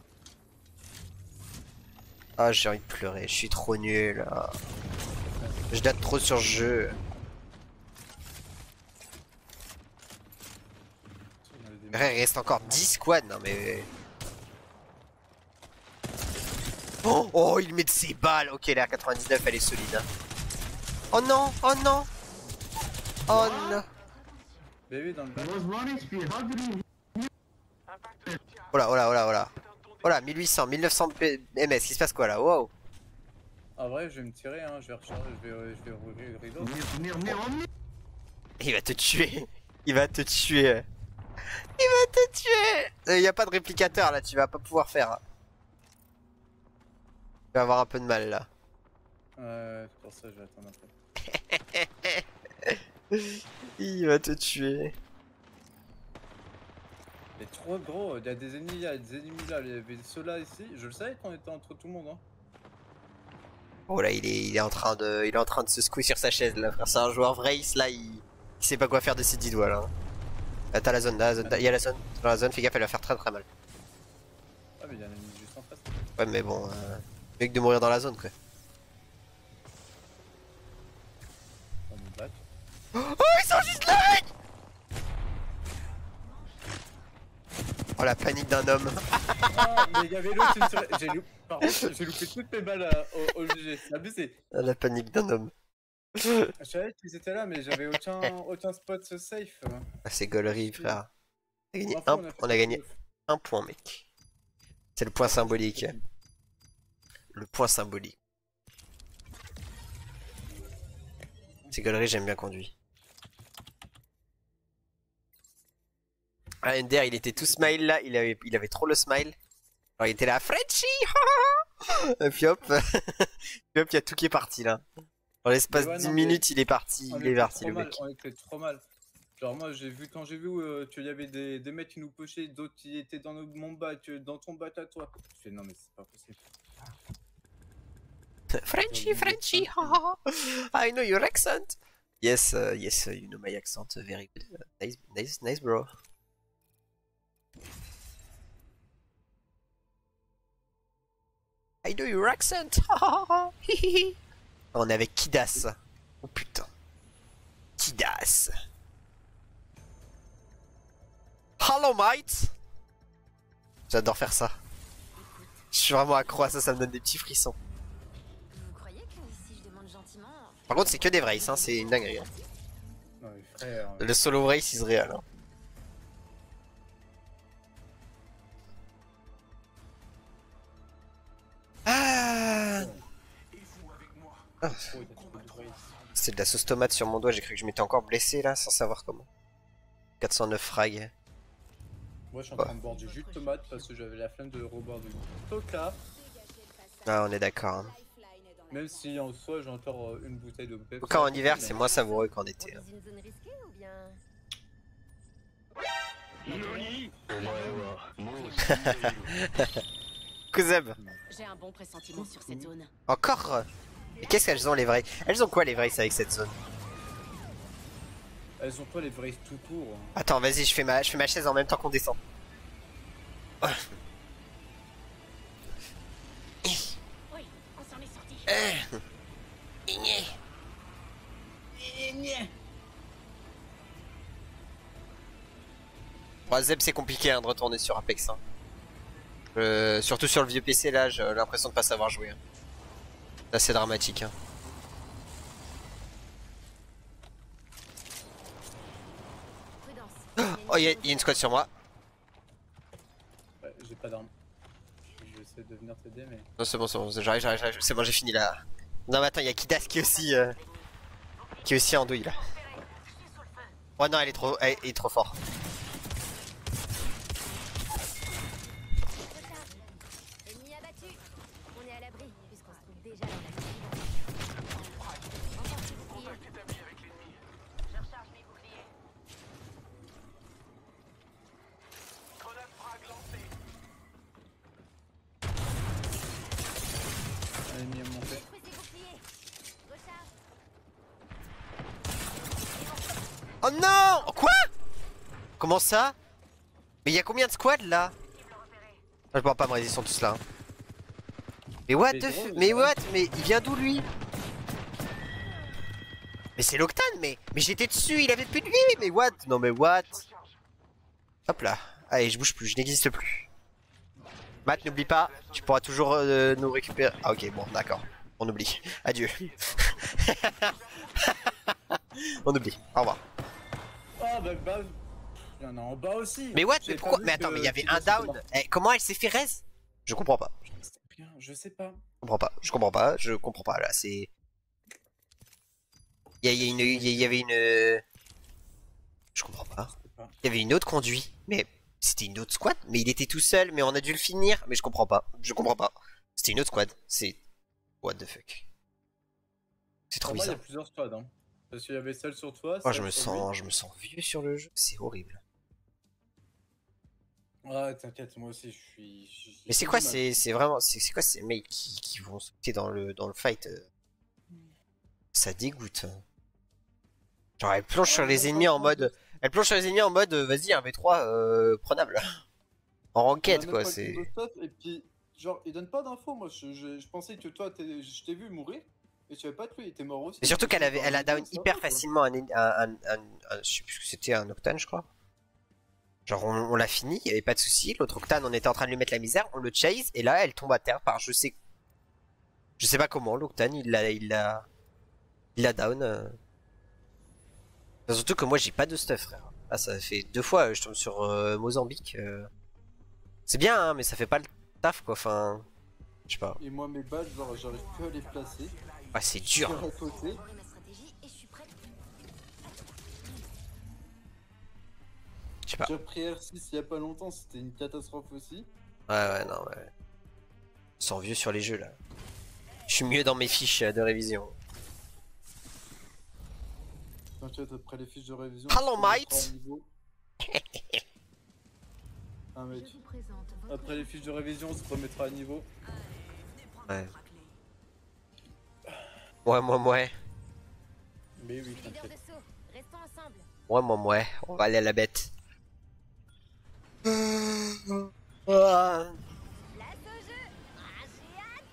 Ah, j'ai envie de pleurer. Je suis trop nul. Ah. Je date trop sur ce jeu. Frère, il reste encore dix squads. Non, mais. Oh, oh, il met de ses balles. Ok, la R quatre-vingt-dix-neuf, elle est solide. Hein. Oh non, oh non. Oh non. Baby dans le It bac. was one H P, how did he... Oh là, oh là, oh là, oh là. Oh là, mille huit cents, mille neuf cents M S. Il se passe quoi là? Wow. En vrai, je vais me tirer, hein. Je vais recharger, je vais, je vais rouvrir le rideau. Mir, mir, mir, mir. Il va te tuer. Il va te tuer. Il va te tuer. Il n'y a pas de réplicateur là, tu vas pas pouvoir faire. Tu vas avoir un peu de mal là. Ouais, c'est pour ça que je vais attendre un peu. Il va te tuer. Il est trop gros, il y a des ennemis, il y a des ennemis là, il y avait ceux-là ici. Je le savais qu'on était entre tout le monde, hein. Oh là, il est, il est en train de, il est en train de se secouer sur sa chaise là, frère. C'est un joueur vrai, là, il, il sait pas quoi faire de ses dix doigts là. Là, t'as la zone, là, la zone, il y a la zone. Dans la zone, fais gaffe, elle va faire très très mal. Ah, mais il y a un ennemi juste en face. Ouais, mais bon, euh, mieux que de mourir dans la zone quoi. Dans mon bac. Oh, ils sont juste là, mec! Oh, la panique d'un homme. Ah, mais il y avait l'autre, une sur- j'ai loupé. Par contre, j'ai loupé toutes mes balles à- au, au G G. C'est abusé. Ah, la panique d'un homme. Je savais qu'ils étaient là, mais j'avais aucun, aucun spot safe. Ah, c'est gaulerie, frère. On a gagné, Enfin, un, on a fait on a ça gagné de ouf. un point, mec. C'est le point symbolique. Le point symbolique. C'est gaulerie, j'aime bien conduire. Ah, Ender, il était tout smile là, il avait, il avait trop le smile. Alors il était là, Frenchie. Et puis hop, puis hop, il y a tout qui est parti là. Dans l'espace Mais ouais, de dix non, mais minutes, il est parti, On il est était parti trop le mal, mec. on était trop mal. Genre moi j'ai vu quand j'ai vu euh, qu'il y avait des, des mecs qui nous pushaient, d'autres qui étaient dans nos- mon bac, euh, dans ton bac à toi. Je fais non mais c'est pas possible. Frenchy, Frenchy, haha. I know your accent. Yes, uh, yes, uh, you know my accent. uh, Very good. Uh, nice, nice, nice, bro. I know your accent. hahaha, hihihi. On est avec Kidas. Oh putain. Kidas. Hello, mate. J'adore faire ça. Je suis vraiment accro à ça, ça me donne des petits frissons. Vous croyez que si je demande gentiment... Par contre, c'est que des vrais, hein, c'est une dinguerie. hein. Non mais frère. Le solo race is real. hein. Ah, Oh, il a trop de bruit. c'est de la sauce tomate sur mon doigt, j'ai cru que je m'étais encore blessé là, sans savoir comment. quatre cent neuf frags. Moi je suis en train de boire du jus de tomate parce que j'avais la flemme de reboire du Coca. Ah, on est d'accord. Hein. Même si en soi j'ai encore euh, une bouteille de Pepsi. Quand en hiver, c'est moins savoureux qu'en été. hein. Dans une zone risquée ou bien... Kouzeb, J'ai un bon pressentiment sur cette zone. encore euh, Mais qu'est-ce qu'elles ont les vrais? Elles ont quoi les vrais avec cette zone? Elles ont pas les vrais tout court. hein. Attends, vas-y, je fais ma, je fais ma chaise en même temps qu'on descend. Oui, on s'en est sorti. Bon, Zeb, c'est compliqué hein, de retourner sur Apex. Hein. Euh, surtout sur le vieux P C là, j'ai l'impression de pas savoir jouer. Hein. Là, c'est dramatique. Hein. Prudence. Oh, il y, a- y a une squad sur moi. Ouais, j'ai pas d'armes. Je vais essayer de venir t'aider mais. Non, c'est bon, c'est bon, j'arrive, j'arrive, j'arrive. C'est bon, j'ai fini là. Non, mais attends, il y a Kidas qui est aussi. Euh... qui est aussi en douille là. Oh non, elle est trop, elle est trop fort. Ennemi abattu. On est à l'abri, puisqu'on se trouve déjà dans la Encore plus bouclier. Je recharge mes boucliers. Grenade frag lancée. Un ennemi à monter. Détruisez boucliers. Recharge. Oh non! Quoi? Comment ça? Mais il y a combien de squads là? Ah, je pourrais pas me résister, ils sont tous là. hein. Mais what Mais the gros, f... mais Mais ça what? Mais il vient d'où lui? Mais c'est l'Octane, mais... Mais j'étais dessus, il avait plus de vie, mais what? Non mais what? Hop là. Allez, je bouge plus, je n'existe plus. Matt, n'oublie pas, tu pourras toujours euh, nous récupérer. Ah ok, bon, d'accord. On oublie. Adieu. On oublie. Au revoir. Ah bah bah. Il y en a en bas aussi. Mais what? J'avais Mais pas pourquoi? vu Mais attends, que- mais il y avait que un c'était down. mort. Eh, comment elle s'est fait raise? Je comprends pas. Je Je sais rien, je sais pas. comprends pas. Je comprends pas. Je comprends pas. Là, c'est. Il y, a- il y a une. Il y a- il y avait une. Je comprends pas. Je sais pas. Il y avait une autre conduite. Mais c'était une autre squad. Mais il était tout seul. Mais on a dû le finir. Mais je comprends pas. Je comprends pas. C'était une autre squad. C'est. What the fuck. C'est trop Pour moi, il y a bizarre. plusieurs squads. Hein. Parce qu'il y avait celle sur toi. Oh, celle je me sur sens, je me sens vieux sur le jeu. C'est horrible. lui. Ouais, t'inquiète, moi aussi, je suis. j'ai- Mais c'est j'ai quoi du mal. c'est c'est vraiment c'est c'est quoi ces mecs qui, qui vont sauter dans le dans le fight euh. Ça dégoûte. Genre elle plonge sur Ah, les moi, ennemis en franchement, mode elle plonge sur les ennemis en mode euh, vas-y un V trois euh, prenable. En on a ranked même quoi, pas c'est de stuff, et puis, genre, il donne pas d'infos. Moi, je, je, je pensais que toi, t'es- je t'ai vu mourir. Et tu savais pas que lui, il était mort aussi. Mais surtout qu'elle avait elle a down Ça hyper va, quoi. facilement un, un, un, un- un- je sais plus ce que c'était, un Octane je crois. Genre on, on l'a fini, il y avait pas de souci. L'autre Octane on était en train de lui mettre la misère, on le chase et là elle tombe à terre par je sais je sais pas comment l'Octane il l'a il l'a il l'a down. euh. Enfin, surtout que moi j'ai pas de stuff frère. Là ça fait deux fois euh, je tombe sur euh, Mozambique. euh. C'est bien hein, mais ça fait pas le taf quoi. Enfin je sais pas. Et moi, mes balles, genre, j'arrive que à les placer. Ah c'est Je suis dur. à côté. J'ai ma stratégie et je suis prête. Je sais pas. J'ai repris R six il y a pas longtemps, c'était une catastrophe aussi. Ouais ouais non ouais. Je sens vieux sur les jeux là. Je suis mieux dans mes fiches euh, de révision. T'inquiète, après les fiches de révision. Hello, on se remettra mate. à niveau. Ah, mec. Je vous présente votre Après les fiches de révision, on se remettra à niveau. Ouais. Ouais, moi, ouais. Mais oui, Leader de t'inquiète. saut, restons ensemble. Ouais, moi, ouais. On va aller à la bête. Ah. Place au jeu. Ah, j'ai hâte.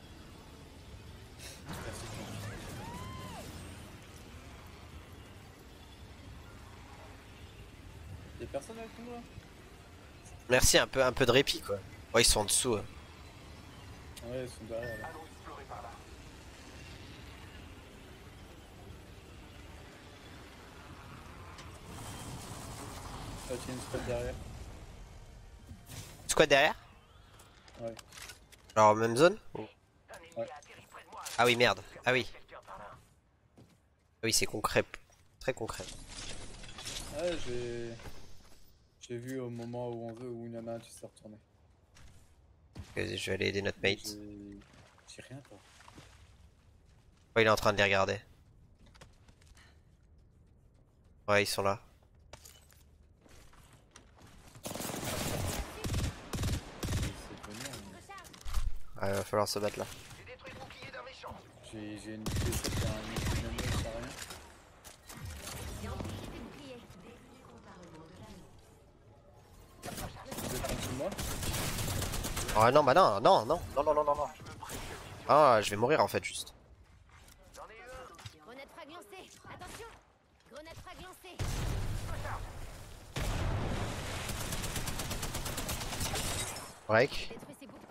Y'a personne avec nous là? Merci, un peu, un peu de répit, quoi. Ouais, ils sont en dessous. hein. Ouais, ils sont derrière là. Allons explorer par là. Ah, tiens, une squad derrière. Squad derrière? Ouais. Alors, même zone? Un ennemi Ouais. a atterri près de moi. Ah oui, merde. Ah oui. Quelqu'un par là. Ah oui, c'est concret. Très concret. Ouais, j'ai. J'ai vu au moment où on veut, où il y en a un qui s'est retourné. Vas-y, je vais aller aider notre mate. J'ai. J'ai rien quoi. Ouais, il est en train de les regarder. Ouais, ils sont là. C'est connu, hein. Ouais, il va falloir se battre là. J'ai détruit le bouclier d'un méchant. J'ai j'ai une P C qui a un une M sans rien. J'ai amplifié tes boucliers. Vous êtes en dessous de moi? Oh non, bah non, non, non, non, non, non, non, non. Ah, je vais mourir en fait, juste. J'en ai un. Grenade frag lancée. Attention. Grenade frag lancée. Break. Détruis ces boucles.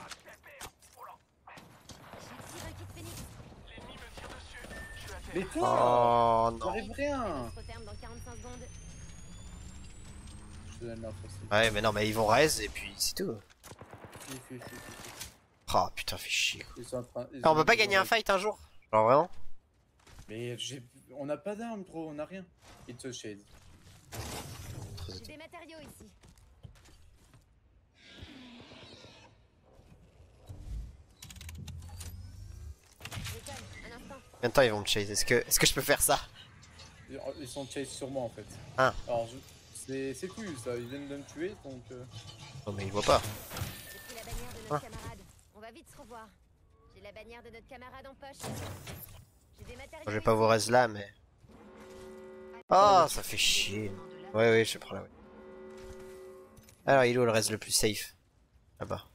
J'active un kit phoenix. L'ennemi me tire dessus. Je suis à terre. Mais toi! Oh non. J'arrive rien! On se referme dans quarante-cinq secondes. Je te donne l'info. c'est- Ouais, mais non, mais ils vont raise et puis c'est tout. Si, si, si, si, si. Oh putain, fait chier. Ils sont en train- ils Ah, on ont- peut pas ils gagner ont- un fight un jour? Genre vraiment? Mais j'ai. On n'a pas d'armes, bro, on a rien. It's a shade. J'ai des matériaux ici. Déconne, un instant. Combien de temps ils vont me chase? Est-ce que, est-ce que je peux faire ça? Ils ils sont chase sur moi en fait. Ah. Alors, je... c'est c'est cool ça, ils viennent de me tuer donc. euh, Non, mais ils voient pas. J'ai pris la bannière de notre Ah. camarade. On va vite se revoir. J'ai la bannière de notre camarade en poche. J'ai des matériaux. Je vais pas vous raise là, mais. Oh, ça fait chier. Ouais, ouais, je prends la ouais. Alors, il est où le reste le plus safe? Là-bas.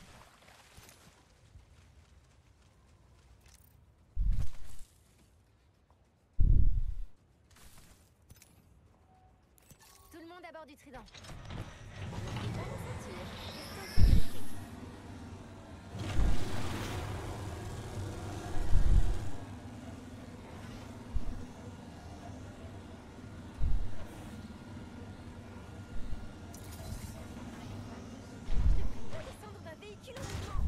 Tout le monde à bord du Trident. N'oubliez pas de sortir. Restez en sécurité. Faut descendre d'un véhicule en mouvement.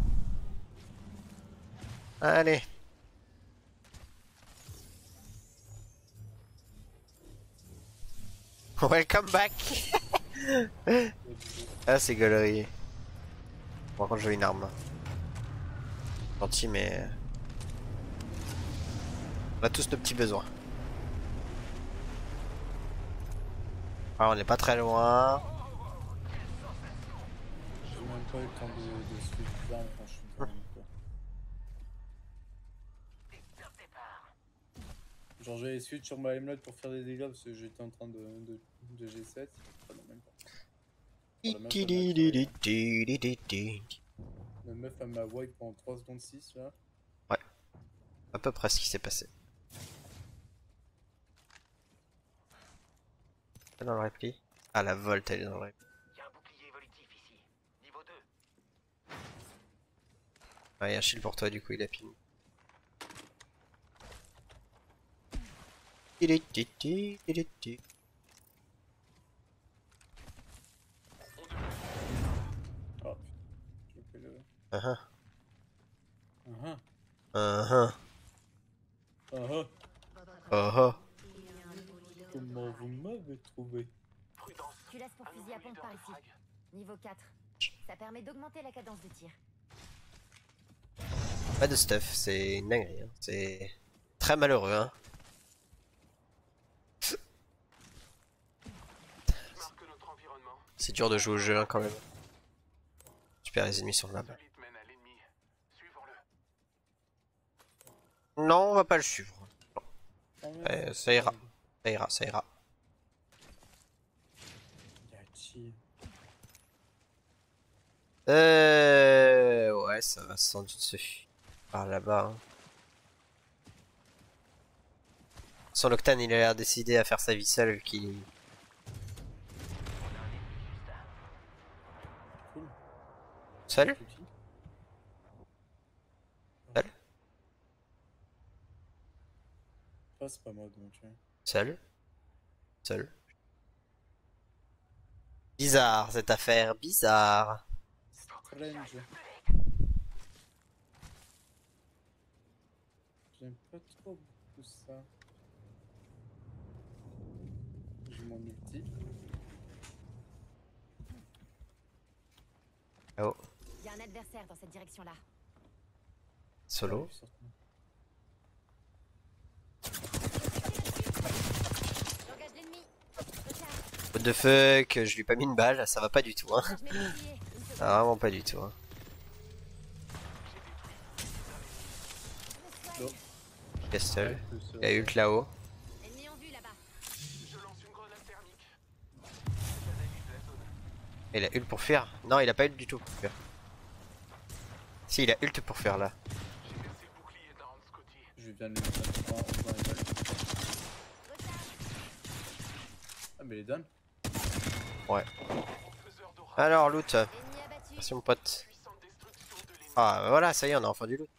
Allez. Welcome back. Ah, c'est galerie. Par contre, je veux une arme. Gentil, mais. On a tous nos petits besoins. Ah, on n'est pas très loin. J'ai même pas eu le temps de, de switch d'armes quand je suis dans le quoi. Genre j'avais switch sur ma M-Log pour faire des dégâts parce que j'étais en train de, de, de G sept. Enfin, non, même pas. Enfin, la meuf, elle m'a tué. La meuf elle m'a wipe pendant trois secondes six là. À peu près ce qui s'est passé. Elle est dans le repli. Ah, la Volt, elle est dans le repli. Il y a un bouclier évolutif ici. Niveau deux. Ah, il y a un shield pour toi, du coup, il a ping. Ti-li-ti-ti, ti-li-ti. Oh putain. Je fais le. Ah ah. Ah Ah ah. ah. Ah Ah ah. Comment vous m'avez trouvé? Prudence. Culasse pour fusil à pompe par ici. Niveau quatre. Ça permet d'augmenter la cadence de tir. Pas de stuff, c'est une dinguerie. Hein. C'est très malheureux. Hein. C'est dur de jouer au jeu hein, quand même. Super, les ennemis sont là-bas. Non, on va pas le suivre. Euh, ça ira. Ça ira, ça ira. Euh... Ouais, ça va sans doute se faire par là-bas. Hein. Sans l'Octane, il a l'air décidé à faire sa vie seule vu qu'il... Seul? Seul? Ah, c'est pas moi donc. Seul? Seul? Bizarre cette affaire, bizarre. Strange. J'aime pas trop beaucoup ça. J'ai mon ulti. Oh. Il y a un adversaire dans cette direction-là. Solo. J'engage l'ennemi. What the fuck, je lui ai pas mis une balle, ça va pas du tout hein. Ça va vraiment pas du tout hein. Castle, il a ult là-haut. Ennemi en vue là-bas. Il a ult pour fuir? Non, il a pas ult du tout pour fuir. Si, il a ult pour fuir là. Je viens de lui mettre un en faisant les balles. Ah mais les donne. Ouais. Alors loot. Merci mon pote. Ah voilà, ça y est, on a enfin du loot.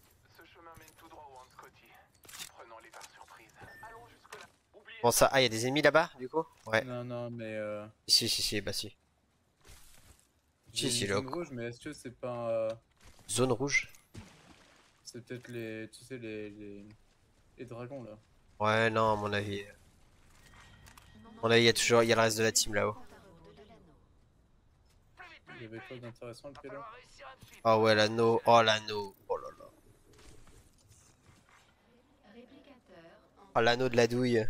Bon ça, ah il y a des ennemis là-bas du coup? Ouais. Non non mais euh... Si si si, bah si. Si si, le là. rouge mais est-ce que c'est pas... Euh... Zone rouge? C'est peut-être les... tu sais les... les... les dragons là. Ouais non à mon avis. À mon avis il y a toujours, il y a le reste de la team là-haut. Il y avait quoi d'intéressant le pélo? Oh ouais l'anneau, oh l'anneau, oh là là. Oh l'anneau de la douille.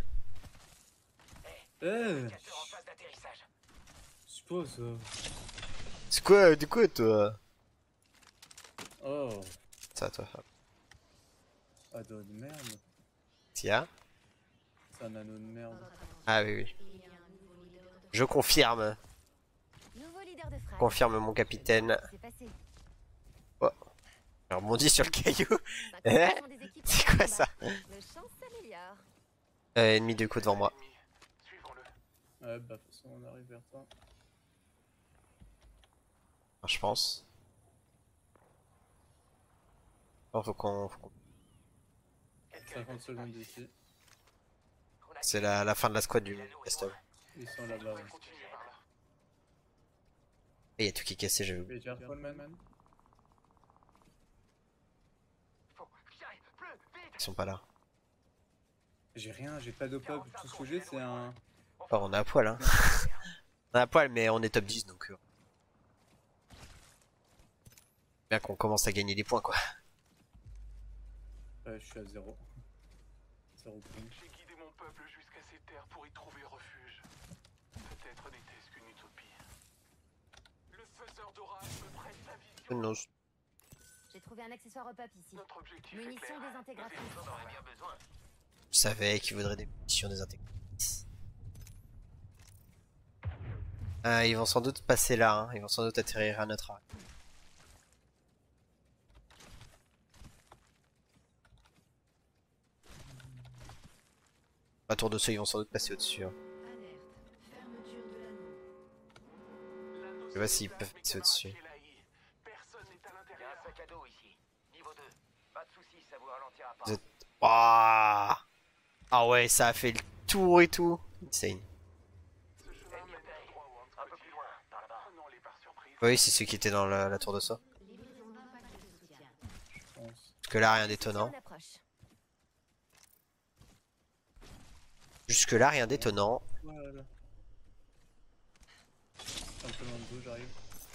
Eh c'est quoi ça? C'est quoi, du coup toi? Oh. Ça toi. Anneau de merde. Tia. C'est un anneau de merde. Ah oui oui. Je confirme. Nouveau leader de frag. Confirme mon capitaine. Oh. Je rebondis sur le caillou. Eh, c'est quoi ça? Nos chances s'améliorent. Euh, ennemi de coup devant moi. Ouais bah de toute façon on arrive vers toi. Je pense. Oh, faut qu'on... Qu cinquante secondes d'ici. C'est la, la fin de la squad du castle. Ils sont là-bas. Ouais. Et il y a tout qui est cassé, j'ai vu. Ils sont pas là. J'ai rien, j'ai pas de pop, tout ce que j'ai c'est un... Oh, on est à poil hein. On est à poil mais on est top dix donc... Euh... Bien qu'on commence à gagner des points quoi. Ouais je suis à zéro. Zéro point. J'ai guidé mon peuple jusqu'à ces terres pour y trouver refuge. Peut-être n'était-ce qu'une utopie. Le faiseur d'orage me prête sa vision. Non. J'ai trouvé un accessoire au pop ici. Munitions désintégratrices. Je savais qu'il vaudrait des munitions désintégratrices. Euh, ils vont sans doute passer là, hein. Ils vont sans doute atterrir à notre arrêt. À tour de ceux, ils vont sans doute passer au-dessus. Hein. Je sais pas s'ils peuvent passer au-dessus. Vous êtes... Oh ah ouais, ça a fait le tour et tout. Insane. Oui, c'est ceux qui étaient dans la, la tour de ça. Parce que là, rien d'étonnant. Jusque là, rien d'étonnant. Voilà. Un peu loin de vous, j'arrive.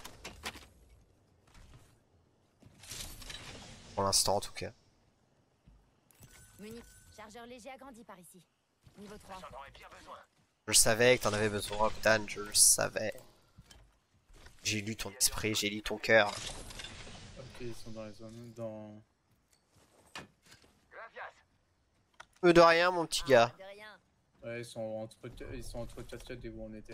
Pour l'instant, en tout cas. Muni, chargeur léger agrandi par ici. Niveau trois. Je le savais que t'en avais besoin, Octane, je le savais. J'ai lu ton esprit, j'ai lu ton cœur. Ok, ils sont dans les zones. Dans. Peu de rien, mon petit gars. De rien. Ouais, ils sont entre, ils sont entre cascades et où on était.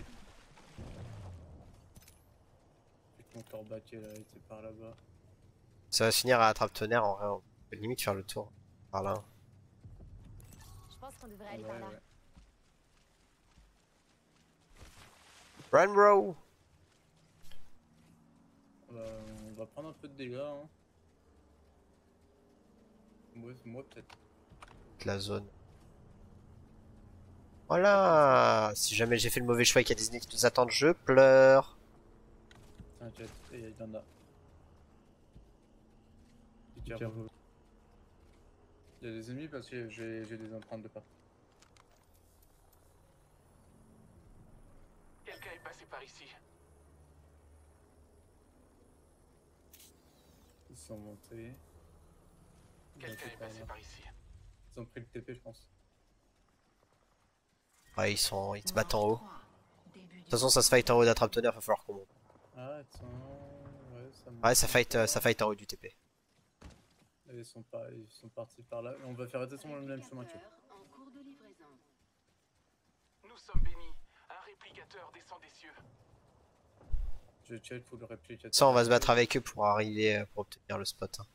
Vu que mon corbac est là, était par là-bas. Ça va se finir à attrape-tonnerre en vrai. On peut limite faire le tour par là. Je pense qu'on devrait Ah aller ouais, par là. ouais. Run, bro! On va, on va prendre un peu de dégâts. Hein. Moi, moi peut-être. La zone. Voilà! Si jamais j'ai fait le mauvais choix et qu'il y a des ennemis qui nous attendent, je pleure. T'inquiète, et il y en a. Il y a des ennemis parce que j'ai des empreintes de pas. Quelqu'un est passé par ici. Ils sont montés. Ils ont Quelqu'un été est par passé là. par ici. Ils ont pris le T P, je pense. Ouais, ils sont, ils se battent en haut. De toute façon, ça se fight en haut d'attrape-tonnerre, va falloir qu'on monte. Ah, attends. Ouais, ça me- Ouais, ça fight, euh, ça fight en haut du T P. Ils sont, pas, ils sont partis par là. On va faire exactement le même chemin que. En cours de livraison. Nous sommes bénis. Un réplicateur descend des cieux. Je check pour le réplicateur. Ça, on va se battre avec eux pour arriver, euh, pour obtenir le spot. hein.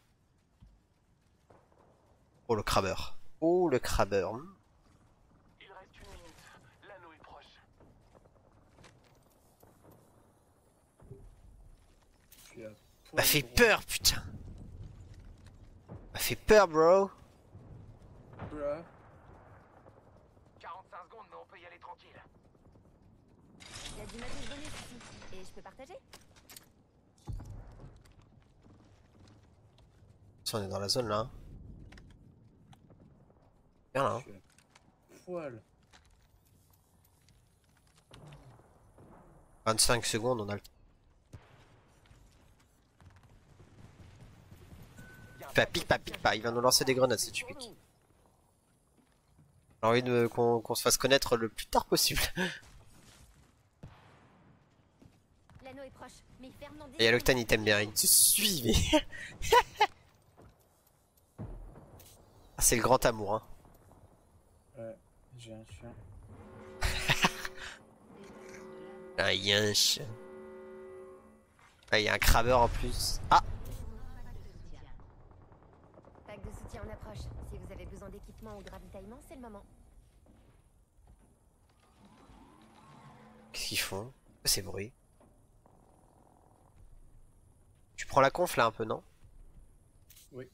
Oh, le crabeur. Oh, le crabeur. Hmm. Il reste une minute. L'anneau est proche. Je suis à M'a poil fait droit. peur, putain. M'a fait peur, bro. Là. quarante-cinq secondes, mais on peut y aller tranquille. Il y a du matos bonus ici. Et je peux partager? Ça, on est dans la zone là. hein. Bien là. hein. Je suis à poil. vingt-cinq secondes, on a le temps. Pas pique, pas pique, pas. Il va nous lancer des grenades si tu piques. J'ai envie de qu'on qu'on se fasse connaître le plus tard possible. L'anneau est proche, mais ferme dans dix Et y'a secondes. l'Octane, il t'aime bien. Il te suit, mais. Ah, c'est le grand amour, hein. Ouais, j'ai un chien. Un yinche. Ah, il y a un crabeur en plus. Ah! Pack de soutien en approche. Si vous avez besoin d'équipement ou de ravitaillement, c'est le moment. Qu'est-ce qu'ils font? Ces bruits. Tu prends la conf là un peu, non? Oui.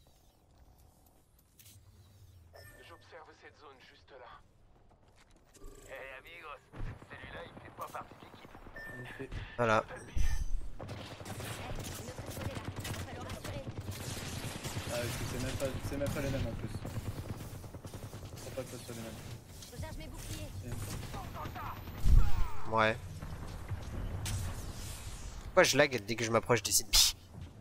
J'observe cette zone juste là. Eh amigos, celui-là il fait pas partie de l'équipe. En effet. Voilà. Eh, une autre exposé là. Va falloir assurer. Ah, et puis c'est même, pas- c'est même pas les mêmes en plus. Faut pas que ce soit les mêmes. Je recharge mes boucliers. Ouais. Pourquoi je lag dès que je m'approche des ennemis?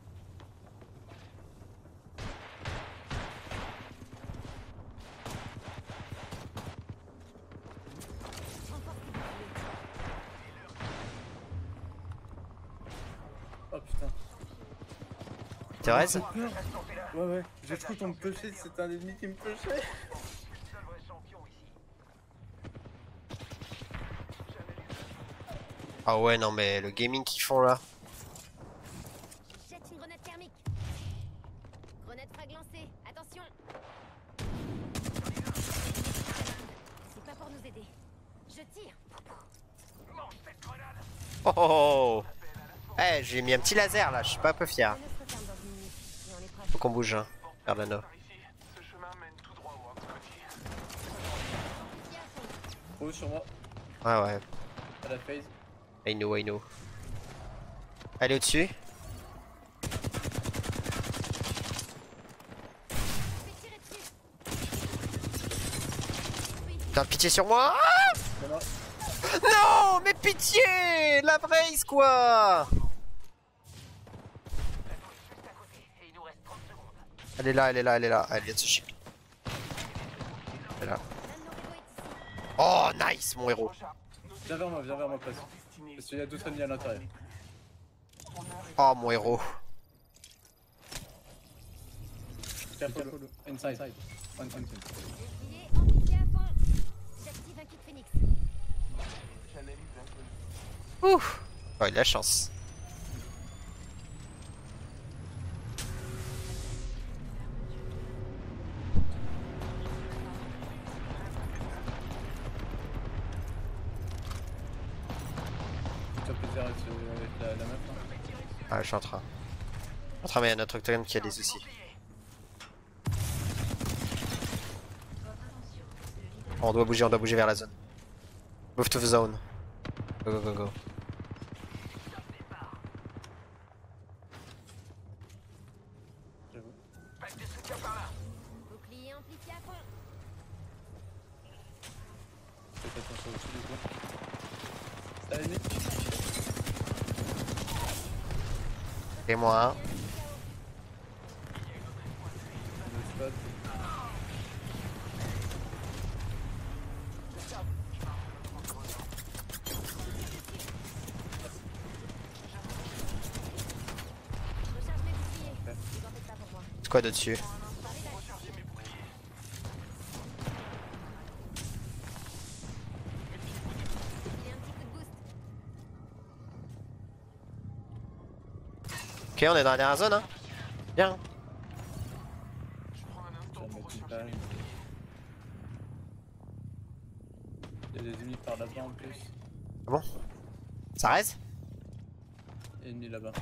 Oh putain. Thérèse? J'ai peur. Ouais, ouais. J'ai cru qu'on me pushait, c'était un ennemi qui me pushait. Seul vrai champion ici. Ah ouais, non mais le gaming qu'ils font là. Je jette une grenade thermique. Grenade frag lancée. Attention. C'est pas pour nous aider. Je tire. Oh oh oh. Eh, j'ai mis un petit laser là, je suis pas un peu fier. L'anneau se referme dans une minute. Et on est proche. Faut qu'on bouge, hein, vers l'anneau. Par ici, ce chemin mène tout droit au Roxcotty. Ici à fond. Oh, sur moi. Ouais, ouais. À la phase. I know, I know. Elle est au-dessus. Je vais tirer dessus. T'as pitié sur moi? Ah Non, non. non, mais pitié! La brace quoi! Juste à côté, et il nous reste trente secondes. Elle est là, elle est là, elle est là. Elle vient de se chier. Elle est là. L'un de nos héros est ici. Oh, nice, mon héros. Viens vers moi, viens vers moi, presque. Parce qu'il y a d'autres ennemis à l'intérieur. Oh mon héros. Careful, inside. One, one, two. Bouclier amplifié à fond. J'active un kit Phoenix. Ouf. Oh, il a de la chance. Tu as plaisir avec, ce- avec la, la meuf hein. Ah, je suis en train. En train, mais il y a notre octogone qui a des soucis. On doit bouger, on doit bouger vers la zone. Move to the zone. Go, go, go, go. J'avoue. Bouclier amplifié à fond. Faites attention au-dessus du coup. C'est à l'ennemi. Et moi. Le spot. Recharge mes boucliers. Vous en faites pas pour moi. Squad au-dessus. Il y a un petit coup de boost. Ok, on est dans la dernière zone, hein. Bien. Je prends un Je instant vais pour mettre une recharger balle. mes boucliers. Il y a des ennemis par là-bas en plus. Ah bon? Ça reste? Ennemis là-bas.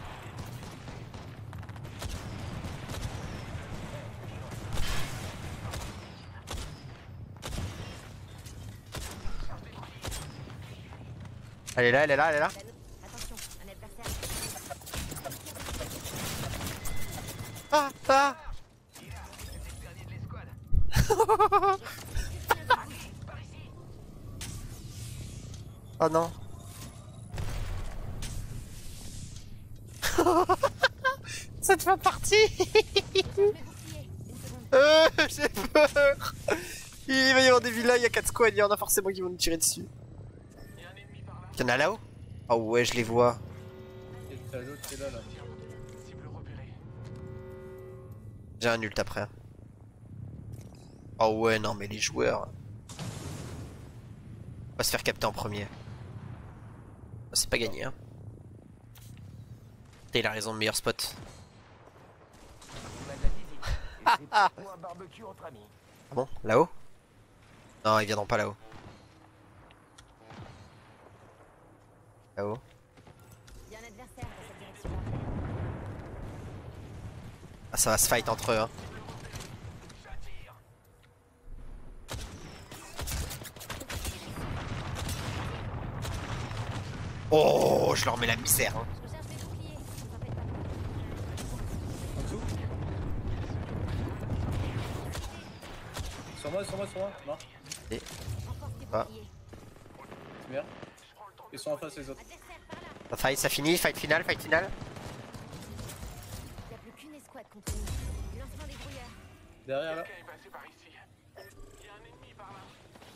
Elle est là, elle est là, elle est là. Attention, un adversaire. Ah, ah. Oh non. Cette fin de partie. Mes boucliers. Une seconde. Euh, j'ai peur. Il va y avoir des villas, il y a quatre squads, il y en a forcément qui vont nous tirer dessus. Il y a un ennemi par là. Il y en a là-haut? Oh ouais, je les vois. Et t'as l'autre qui est là là. Cible repérée. J'ai un ult après. Oh ouais, non mais les joueurs. On va se faire capter en premier. Oh, c'est pas gagné hein. Putain, il a raison, le meilleur spot. Ah, ah. Ou un barbecue entre amis. Ah bon, là-haut? Non, ils viendront pas là-haut. Là-haut. Il y a un adversaire dans cette direction-là. Ah, ça va se fight entre eux hein. Oh, je leur mets la misère hein. Je recharge mes boucliers. Vous en faites pas. En dessous. Sur moi, sur moi, sur moi. Mort. Renforce tes Ah. boucliers. C'est bien. Ils sont en face les autres. Adversaire par là. La fight, ça finit, fight final, fight final. Il n'y a plus qu'une escouade contre nous. Lancement des brouillards. Derrière là. Quelqu'un est passé par ici. Il y a un ennemi par là.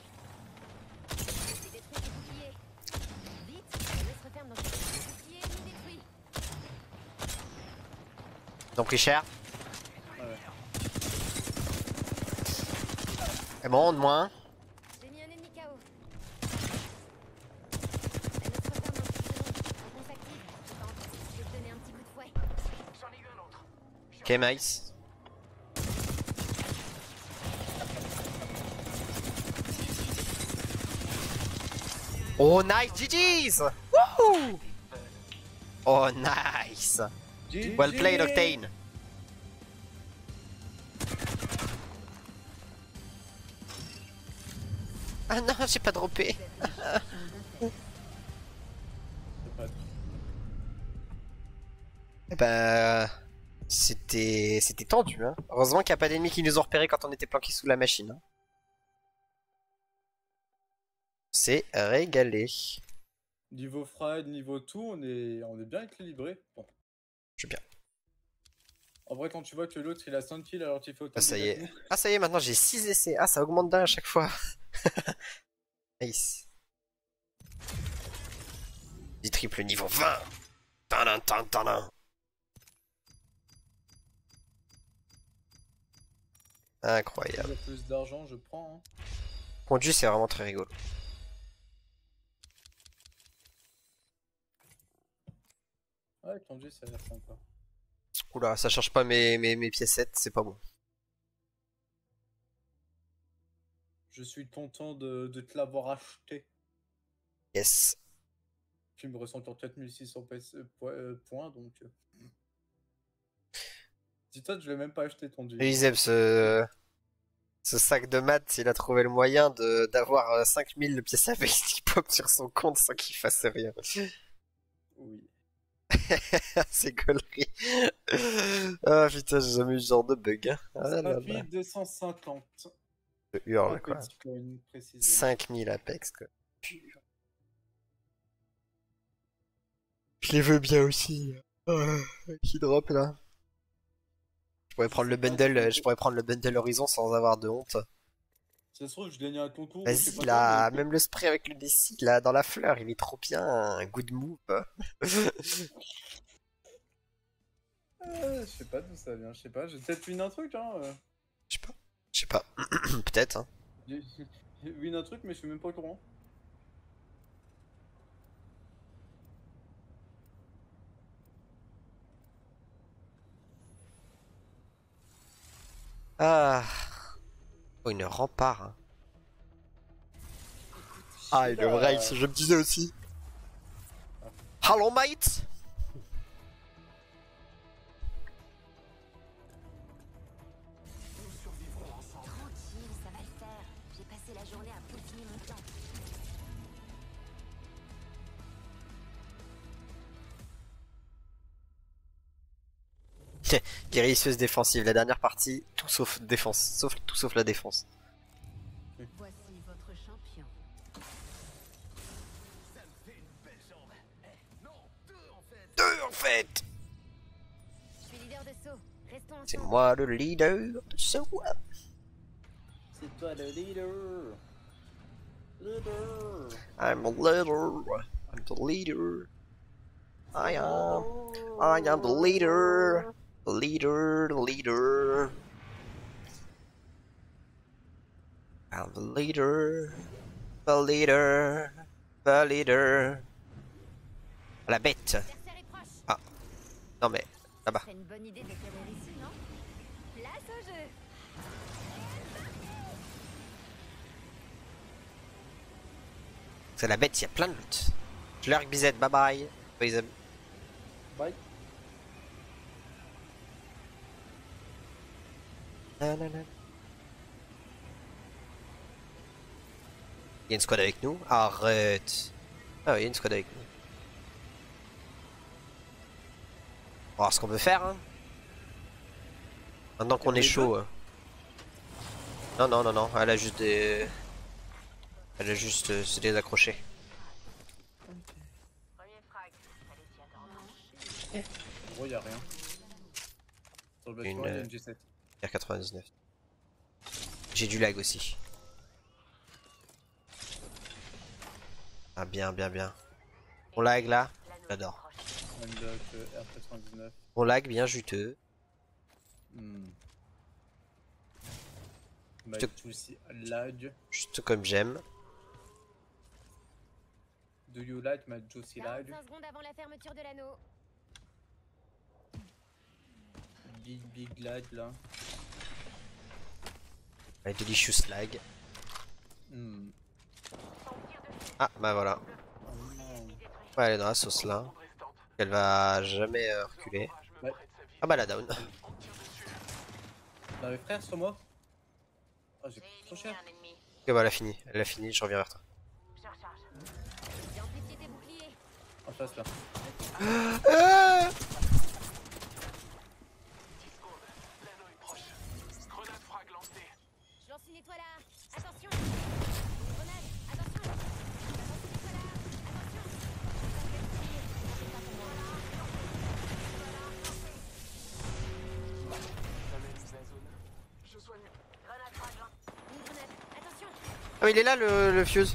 J'ai détruit tes boucliers. Vite, la laisse referme dans quelques boucliers ennemi détruit. Donc les chers. Ouais, ouais. Et bon, de moins. J'ai mis un ennemi K O. La laisse referme dans quelques secondes. Réponse active. C'est pas encore. Je vais te donner un petit coup de fouet. J'en ai eu un autre. Ok, nice. Oh, nice, G G's! Woohoo! Oh, nice! G Well G. played, Octane. Ah non, j'ai pas droppé. C'est pas- Eh ben, c'était c'était tendu. Hein. Heureusement qu'il n'y a pas d'ennemis qui nous ont repérés quand on était planqués sous la machine. Hein. C'est régalé. Niveau frag, niveau tout, on est, on est bien équilibré. Bon. Je suis bien. En vrai, quand tu vois que l'autre il a cinq kills alors qu'il fait autant Ah, ça de y dégâts est. que nous, Ah, ça y est, maintenant j'ai six essais. Ah, ça augmente d'un à chaque fois. Nice. Du triple niveau vingt. Tadam, tadam, tadam. Incroyable. Si j'ai plus d'argent, je prends. Hein. Conduit, c'est vraiment très rigolo. Ouais, conduit, ça a l'air sympa. Oula, ça change pas mes, mes, mes piécettes, c'est pas bon. Je suis content de, de te l'avoir acheté. Yes. Tu me ressens encore quatre mille six cents points, donc... Euh... Dis-toi que je l'ai même pas acheté ton dieu. Eliseb, ce... ce sac de maths, il a trouvé le moyen de d'avoir cinq mille pièces à qui pop sur son compte sans qu'il fasse rien. Oui. C'est gaulerie. Ah putain, j'ai jamais eu ce genre de bug. Hein. Ah, là, là. cinq mille deux cent cinquante. Je hurle quoi. Coin, cinq mille Apex quoi. Je les veux bien aussi. Oh, qui drop là. Je pourrais prendre le bundle, je pourrais prendre le bundle Horizon sans avoir de honte. Ça se trouve, je gagne un concours. Vas-y là, mais... même le spray avec le décide là, dans la fleur, il est trop bien, un good move. euh, je sais pas d'où ça vient, je sais pas, j'ai peut-être win un truc hein. Euh... Je sais pas, je sais pas, peut-être. Hein. J'ai win un truc, mais je suis même pas au courant. Ah, oh, une rempart. Hein. Ah, et le race, je me disais aussi. Hello, mate! Tranquille, ça va le faire. J'ai passé la journée à peaufiner mon plan. Guérisseuse défensive, la dernière partie, tout sauf défense, sauf tout sauf la défense. Voici votre champion. Deux en fait. Je suis leader de saut. Restons ensemble. C'est moi le leader de saut. C'est toi le leader. Leader. I'm a leader. I'm the leader. I am. I am the leader. The leader, the leader. I'm the leader. The leader. The leader. La bête. Ah. Non mais, là-bas. C'est une bonne idée de courir ici, non? Place au jeu. C'est la bête, il y a plein de loot. Je leur bisette, bye bye. Bye. Bye. Il y a une squad avec nous. Arrête. Ah oui, il y a une squad avec nous. On va voir ce qu'on peut faire. Hein. Maintenant qu'on est chaud. Hein. Non, non, non, non. Elle a juste des... Elle a juste euh, se désaccrocher. En gros, y'a rien. Sur le bâtiment, il y a une G sept. R quatre-vingt-dix-neuf. J'ai du lag aussi. Ah bien, bien, bien. On lag là, j'adore. R quatre-vingt-dix-neuf. On lag bien juteux. Hmm. Juste, aussi lag. Juste comme j'aime. Do you like my juicy lag? quarante-cinq secondes avant la fermeture de l'anneau. Big big lag là. Un delicious lag. Mm. Ah bah voilà. Ouais, elle est dans la sauce là. Elle va jamais euh, reculer. Ouais. Ah bah la down. Bah mais frère sur moi. Oh j'ai pris trop cher. Ok bah elle a fini, elle a fini, je reviens vers toi. J'ai amplifié tes boucliers. En face là. Ah Je lance une étoile là. Attention. Grenade. Attention. Je lance une étoile là. Attention. Ah il est là le, le fuse.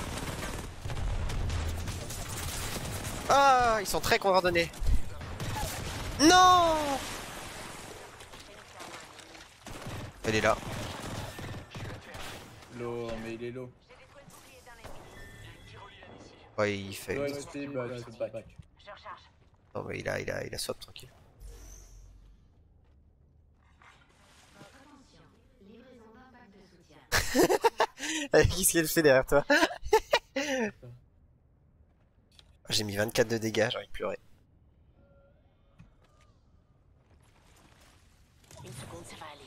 Ah ils sont très coordonnés. Non. Elle est là. Low, mais il est low. Ouais, il fait. Low X P, bah, tu peux back. Non, mais il a, il a, il a swap tranquille. Qu'est-ce qu'elle fait derrière toi? J'ai mis vingt-quatre de dégâts, j'ai envie de pleurer. Une seconde, ça va aller.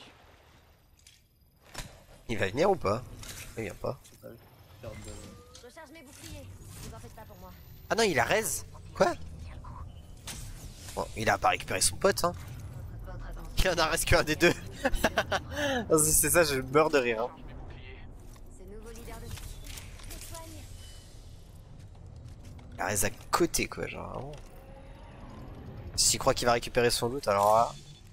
Il va venir ou pas? Il vient pas. Je recharge mes boucliers. Ne vous en faites pas pour moi. Ah non, il a raise. Quoi? Bon, il a pas récupéré son pote, hein. Il en a reste qu'un des deux. Non, si c'est ça, je meurs de rire. Hein. Ce nouveau leader de... Je me soigne. Il a raise à côté, quoi, genre vraiment. S'il croit qu'il va récupérer son loot, alors là...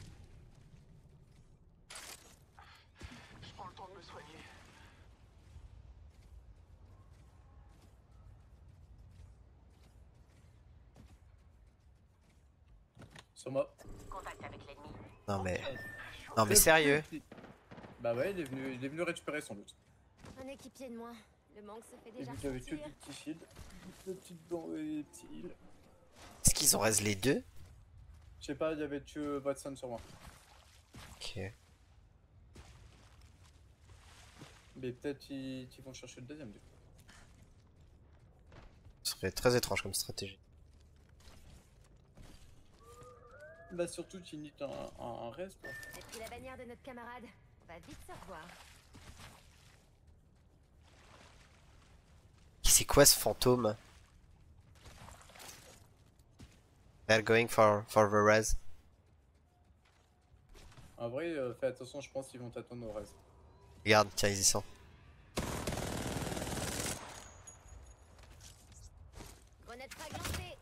Je prends le temps de me soigner. Sur moi. Contact avec l'ennemi. Non mais... Non mais sérieux? Bah ouais, il est venu, il est venu récupérer son loot. Un équipier de moins. Le manque se fait J'ai déjà vu qu'il y avait que sentir. des petits shields, des petites bandes et des petits heals. Est-ce qu'ils ont raise les deux? Je sais pas, il y avait que Watson sur moi. Ok. Mais peut-être ils, ils vont chercher le deuxième du coup. Ce serait très étrange comme stratégie. Bah surtout qu'ils niquent un, un, un reste quoi. J'ai pris la bannière de notre camarade. On va vite se revoir. C'est quoi ce fantôme? They're going for, for the res. En vrai, euh, fais attention, je pense qu'ils vont t'attendre au reste. Regarde, tiens, ils y sont. Grenade frag lancée.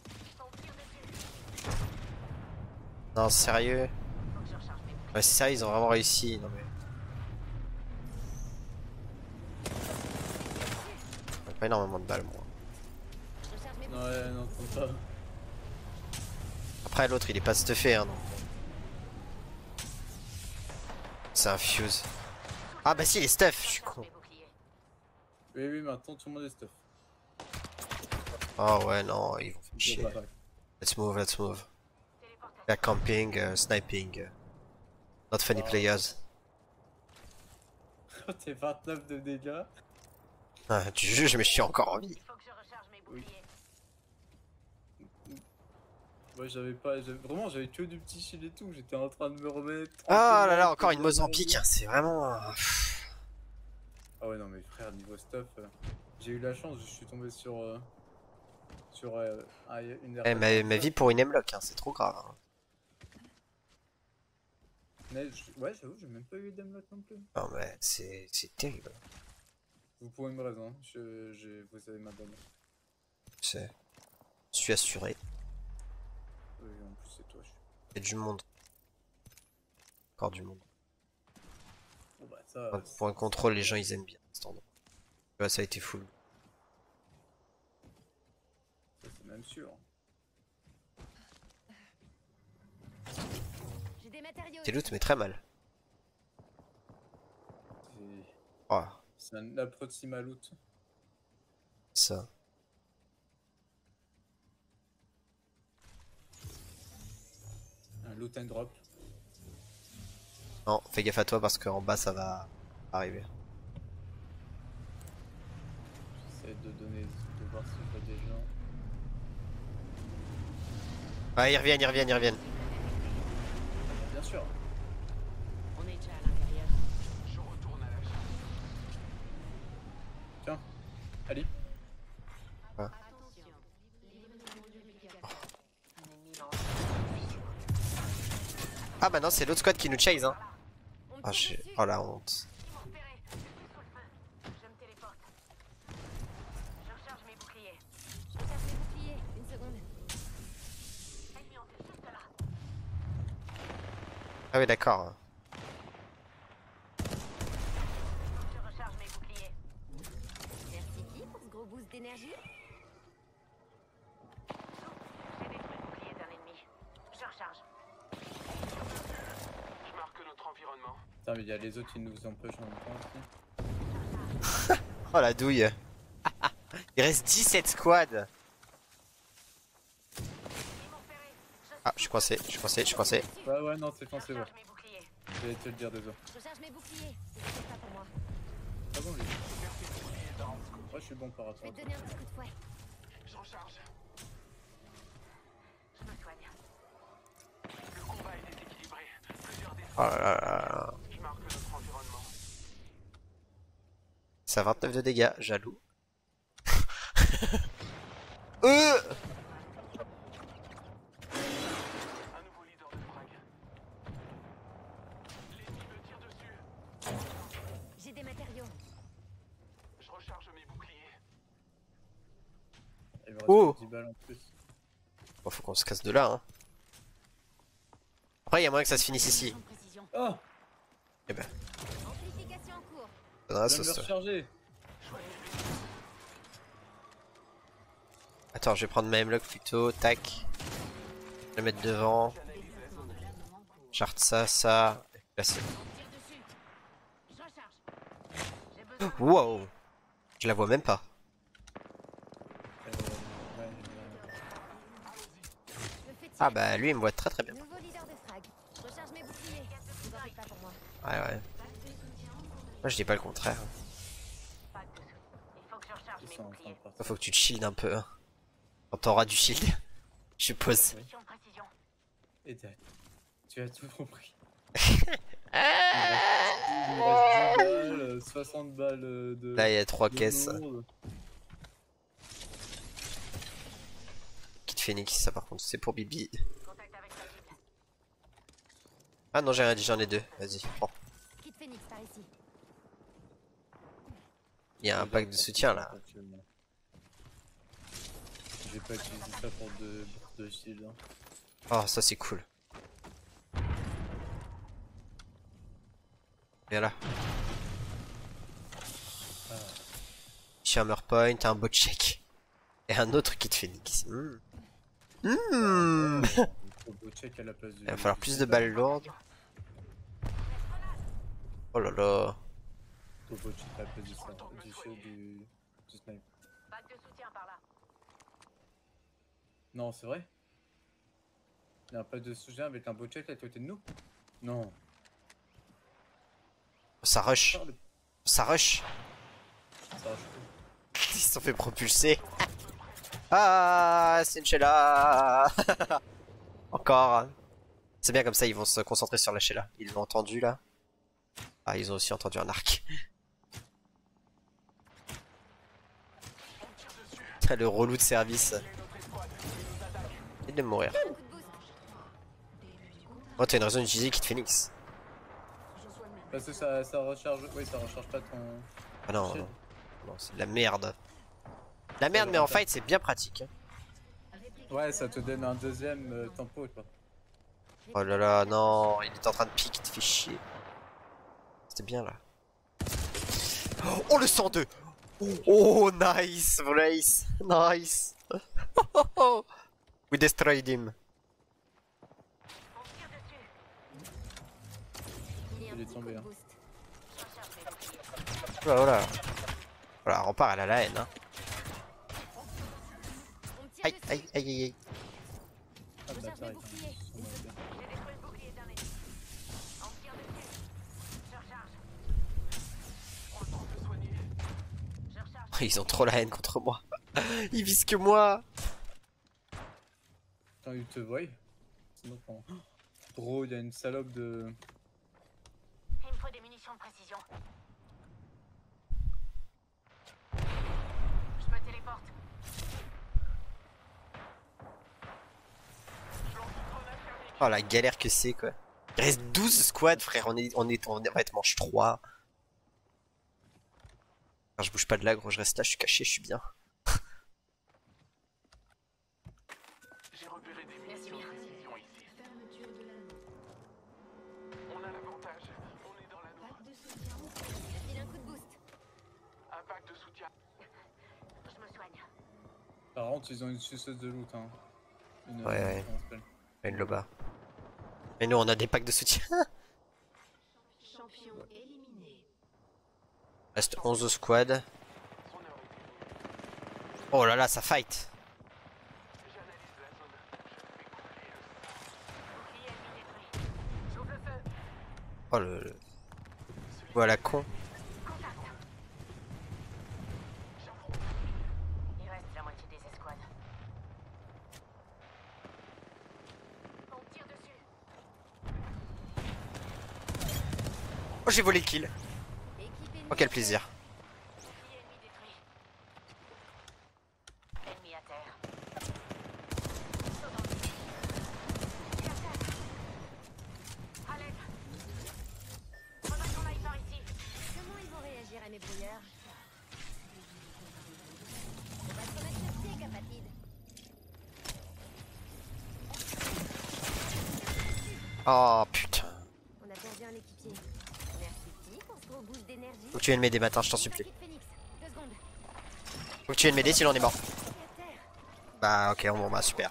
Non, sérieux? Ouais, c'est sérieux, ils ont vraiment réussi. Non mais... J'ai pas énormément de balles, moi. Je recharge mes Non, ouais, non, faut pas. Après, l'autre, il est pas stuffé, hein, non. C'est un fuse. Ah bah si, il est stuff, je suis con. Oui, oui, maintenant tout le monde est stuff. Oh ouais, non, ils vont faire Je chier. peux pas. Let's move, let's move. Back camping, uh, sniping. Uh, not funny Oh. players. T'es vingt-neuf de dégâts. Ah, tu juges, mais je suis encore en vie. Oui. Ouais, j'avais pas. j'avais- Vraiment, j'avais que du petit shield et tout. J'étais en train de me remettre. Ah là là, tranquillement, encore une de- Mozambique, hein, c'est vraiment... euh, Ah ouais, non, mais frère, niveau stuff, euh, j'ai eu la chance, je suis tombé sur. Euh, sur euh, un- une Eh, ma, ma vie pour une M-Lock, hein, c'est trop grave. Hein. Mais je- ouais, j'avoue, j'ai même pas eu d'Emlot non plus. Non mais c'est c'est terrible. Vous pouvez me raison, je, je, vous avez ma donne. C'est... Je suis assuré. Oui, en plus, c'est toi. Je... Il y a du monde. Encore du monde. Bon, bah, ça. Pour, pour un contrôle, les gens ils aiment bien cet endroit. Là, ça a été full. ça, c'est même sûr. J'ai des matériaux. T'es loot, mais très mal. C'est. Oh, C'est un approxima loot. ça. Un loot and drop. Non, fais gaffe à toi parce qu'en bas ça va arriver. J'essaie de donner. de voir si je vois des gens. Ah, ils reviennent, ils reviennent, ils reviennent. Bien sûr. On est déjà à l'intérieur. Je retourne à la charge. Tiens, Ali. Ah bah non, c'est l'autre squad qui nous chase, hein. On me Ah, tire j'ai... dessus. Oh la honte. Je me téléporte. Je recharge mes boucliers. Je recharge mes boucliers. Une seconde. Ennemi en tête juste là. Ah oui, d'accord. Je recharge mes boucliers. Merci qui pour ce gros boost d'énergie? J'ai détruit le bouclier d'un ennemi. Je recharge. Je marque notre environnement. Putain, mais il y a les autres qui nous empêchent en même temps aussi. Oh la douille. Il reste dix-sept squads. Ah, je suis coincé, je suis coincé, je suis coincé. Ouais, ouais, non, c'est coincé, ouais. Je vais te le dire, désolé. Je recharge mes boucliers. C'est pas pour moi. Ah bon, lui. Moi, je suis bon par Je rapport vais à te toi. donner un petit coup de fouet. Je recharge. Je me soigne. Le combat est déséquilibré. Plusieurs défenses. Oh là là là. Je marque notre environnement. Ça a vingt-neuf de dégâts, jaloux. euh Un nouveau leader de frag. L'ennemi me tire dessus. J'ai des matériaux. Je recharge mes boucliers. Il me reste Oh. dix balles en plus. Bon, faut qu'on se casse de là, hein. Après, il y a moyen que ça se finisse ici. Sans précision. Oh, Eh ben, Amplification en cours. ça donnera je viens de me sauce. recharger. Attends, je vais prendre ma hemlock plutôt. Tac. Je vais la mettre devant. Charte ça, ça. Là, c'est. Tire dessus. Je recharge. J'ai besoin. Wow. Je la vois même pas. Euh, ouais, euh, Je me fais tirer. Ah bah lui il me voit très très bien. Nouveau leader de frag. Je recharge mes boucliers. Ne t'en fais pas pour moi. Ouais ouais. Moi je dis pas le contraire. Il faut que je recharge ils sont en train de partir. Faut que tu te shields un peu. Hein. Quand t'auras du shield. Je suppose. mission de précision. Et t'as- tu as tout compris. Il me reste dix balles, euh, soixante balles euh, de. Là il y a trois de caisses. lourdes. Kit Phoenix, ça par contre c'est pour Bibi. Contact avec la cible. Ah non j'ai rien dit, j'en ai deux. Vas-y, prends. Kit Phoenix par ici. Il y a un pack de soutien là. Actuellement. J'ai pas utilisé ça pour de, pour de shield. Hein. Oh ça c'est cool. Viens là. Hammer point, un bot check. Et un autre Kit Phoenix. Mmh. Mmh. Faut check à la place du. Il va falloir plus de balles lourdes. Oh là là. Faut check à la place du, du, du, du, du snipe. Pack de soutien par là. Non, c'est vrai. Il y a un pas de soutien avec un bot check à côté de nous. Non. Ça rush. Parle. Ça rush. Ça rush tout. Ils se sont fait propulser. Ah, c'est une Sheila. Encore. C'est bien comme ça, ils vont se concentrer sur la Sheila. Ils l'ont entendu là. Ah, ils ont aussi entendu un arc. Le relou de service. Et de mourir. Un coup de boost. Oh, t'as une raison d'utiliser Kit Phoenix. Parce que ça, ça recharge. Oui, ça recharge pas ton. Ah non, Shit. non, non c'est de la merde. La merde, mais en fight, c'est bien pratique. hein. Ouais, ça te donne un deuxième euh, tempo, quoi. Oh là là, non, il est en train de pique, il te fait chier. C'était bien là. Oh, le cent deux. Oh, nice, nice, nice. We destroyed him. Il est un Il est petit tombé, coup de hein. boost. Voilà, voilà. Voilà, rempart, elle a la haine. Hein. On me tire Aïe, dessus. aïe, aïe, aïe, aïe. Ah, Je bâtard, charge mes il- boucliers. on va bien. J'ai détruit le bouclier d'un ennemi. On me tire dessus. Je recharge. Prends le temps de te soigner. Je recharge. Ils ont trop la haine contre moi. Ils visent que moi. Quand ils te voient. Sinon, quand. Gros, il y a une salope de. Il me faut des munitions de précision. Je me téléporte. Oh la galère que c'est quoi. Il reste douze squads frère, on est on est on est- va être manche trois. Alors, je bouge pas de là gros, je reste là, je suis caché, je suis bien. J'ai repéré des munitions de précision ici. On a l'avantage. On est dans l'anneau. Je file un coup de boost. Un pack de soutien. Je me soigne. Par contre, ils ont une suceuse de loot. Hein. Une, Ouais, euh, ouais. comment ça s'appelle Une loba. Mais nous on a des packs de soutien. Champion éliminé. Reste onze squads. Oh là là, ça fight. Oh le... le... Voilà con. Il reste la moitié des escouades. On tire dessus. Oh j'ai volé le kill. Équipe ennemie Oh quel plaisir. Bouclier ennemi détruit. Ennemi à terre. Saut dans le vide. Bouclier à terre. À l'aide. Faudrait qu'on aille par ici. Comment ils vont réagir à mes brouilleurs? On va se remettre sur pied, Capatide. Oh putain. On a perdu un équipier. Merci Petit pour ce gros boost d'énergie. Faut que tu viennes m'aider maintenant, je t'en supplie. Circuit Phoenix. Deux secondes. Faut que tu viennes m'aider sinon on est mort. À terre. Bah ok, bon bah super.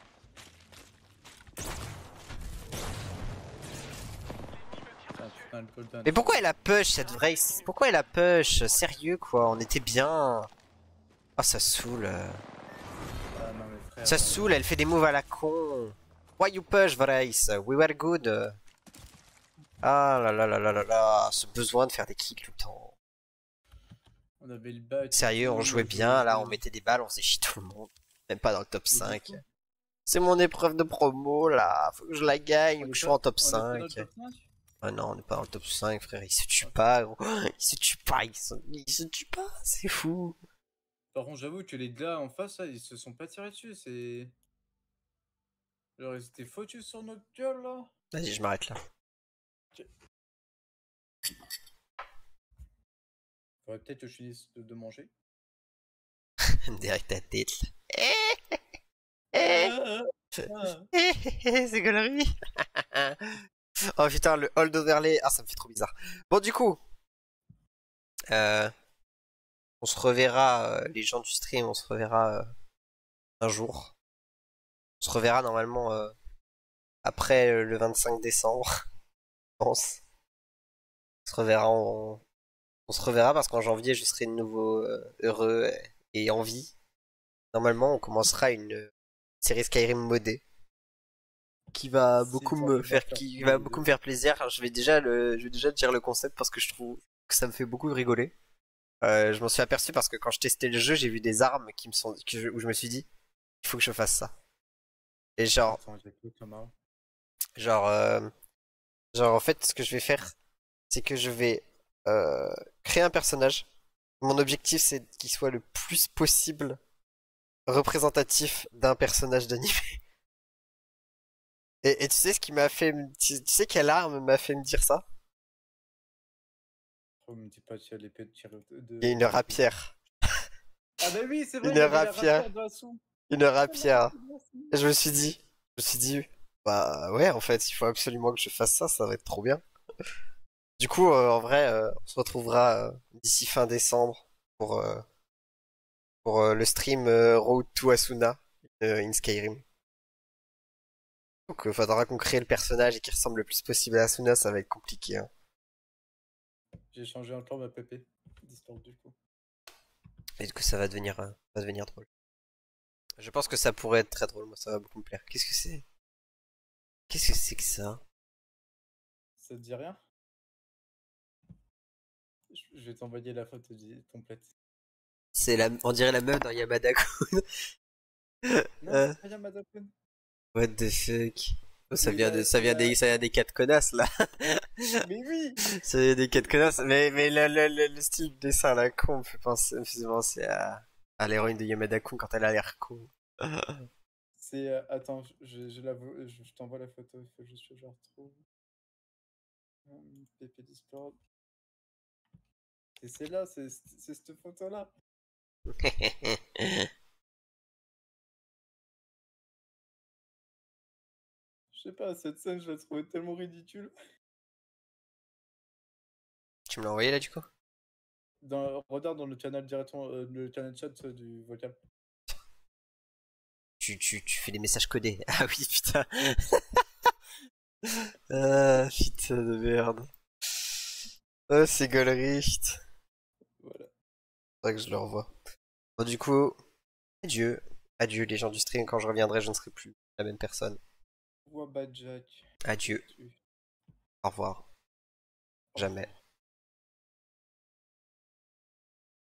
Putain, putain, le golden. Mais pourquoi elle a push cette vraie... Pourquoi elle a push? Sérieux quoi, on était bien. Oh ça saoule. Ah non, mais frère. Ça euh, saoule, elle fait des moves à la con. Why you push Vrace? We were good. Ah là là là là là là, ce besoin de faire des kills tout le temps. On avait le bac. Sérieux, on jouait bien, là on mettait des balles, on faisait chier tout le monde. Même pas dans le top cinq. C'est mon épreuve de promo là, faut que je la gagne, faut que je sois en top cinq. Ah non, on n'est pas dans le top cinq frère, ils se tuent pas gros. Ils se tuent pas, ils, sont... ils se tuent pas, c'est fou. Par contre, j'avoue que les gars en face, là, ils se sont pas tirés dessus, c'est... Genre, ils étaient focus sur notre gueule, là. Vas-y, je m'arrête là. Faudrait peut-être que je finisse de, de manger. Direct ta tête. Ah, C'est galerie. Oh putain, le hold overlay. Ah, ça me fait trop bizarre. Bon, du coup, euh, on se reverra, euh, les gens du stream, on se reverra euh, un jour. On se reverra normalement euh, après euh, le vingt-cinq décembre, je pense. On se reverra, en... on se reverra parce qu'en janvier, je serai de nouveau euh, heureux et, et en vie. Normalement, on commencera une série Skyrim modée qui va beaucoup toi, me tu vas faire faire qui plaisir. va beaucoup me faire plaisir. Alors, je vais déjà le je vais déjà dire le concept parce que je trouve que ça me fait beaucoup rigoler. Euh, je m'en suis aperçu parce que quand je testais le jeu, j'ai vu des armes qui me sont que je- où je me suis dit il faut que je fasse ça. Et genre Attends, j'écoute, Thomas. genre euh, genre en fait ce que je vais faire c'est que je vais euh, créer un personnage. Mon objectif c'est qu'il soit le plus possible représentatif d'un personnage d'anime. Et, et tu sais ce qui m'a fait me- tu, tu sais quelle arme m'a fait me dire ça? Oh, me dis pas qu'il y a l'épée de tir de... de- Il y a une rapière. Ah bah oui, c'est vrai, Une il y avait la rapière. rapière de la soupe. Une rapière. Et je me suis dit, je me suis dit, bah ouais, en fait, il faut absolument que je fasse ça, ça va être trop bien. Du coup, euh, en vrai, euh, on se retrouvera euh, d'ici fin décembre pour euh, pour euh, le stream euh, Road to Asuna euh, in Skyrim. Donc, il faudra qu'on crée le personnage et qu'il ressemble le plus possible à Asuna, ça va être compliqué. Hein. J'ai changé encore ma P P. Discord du coup. Et du coup, ça va devenir, euh, ça va devenir drôle. Je pense que ça pourrait être très drôle, moi, ça va beaucoup me plaire. Qu'est-ce que c'est? Qu'est-ce que c'est que ça? Ça te dit rien? Je je vais t'envoyer la photo di- complète. C'est la, on dirait la meuf dans Yamada-kun. Non, Euh. c'est pas Yamada-kun. What the fuck? Oh, ça Oui, vient bah, de, ça vient c'est des, ça vient des quatre connasses là. Mais oui! Ça vient des quatre connasses. Mais, mais le, le, le, le style de dessin à la con me fait penser, me fait penser à, à l'héroïne de Yamada-kun quand elle a l'air con. C'est. euh, attends, je, je, la vo- je, je t'envoie la photo, il faut juste que je la retrouve. Hum, P P Discord. C'est celle-là, c'est c'est cette photo-là. Je sais pas, cette scène, je la trouvais tellement ridicule. Tu me l'as envoyé là du coup? Dans, regarde dans le channel directement, euh, le channel chat euh, du vocal. Tu, tu, tu fais des messages codés. Ah oui, putain. Ah, putain de merde. Oh, c'est Golricht. Voilà. Faudrait que je le revoie. Bon, du coup, adieu. Adieu les gens du stream. Quand je reviendrai, je ne serai plus la même personne. Vois Badjack. Adieu. Au revoir. Jamais.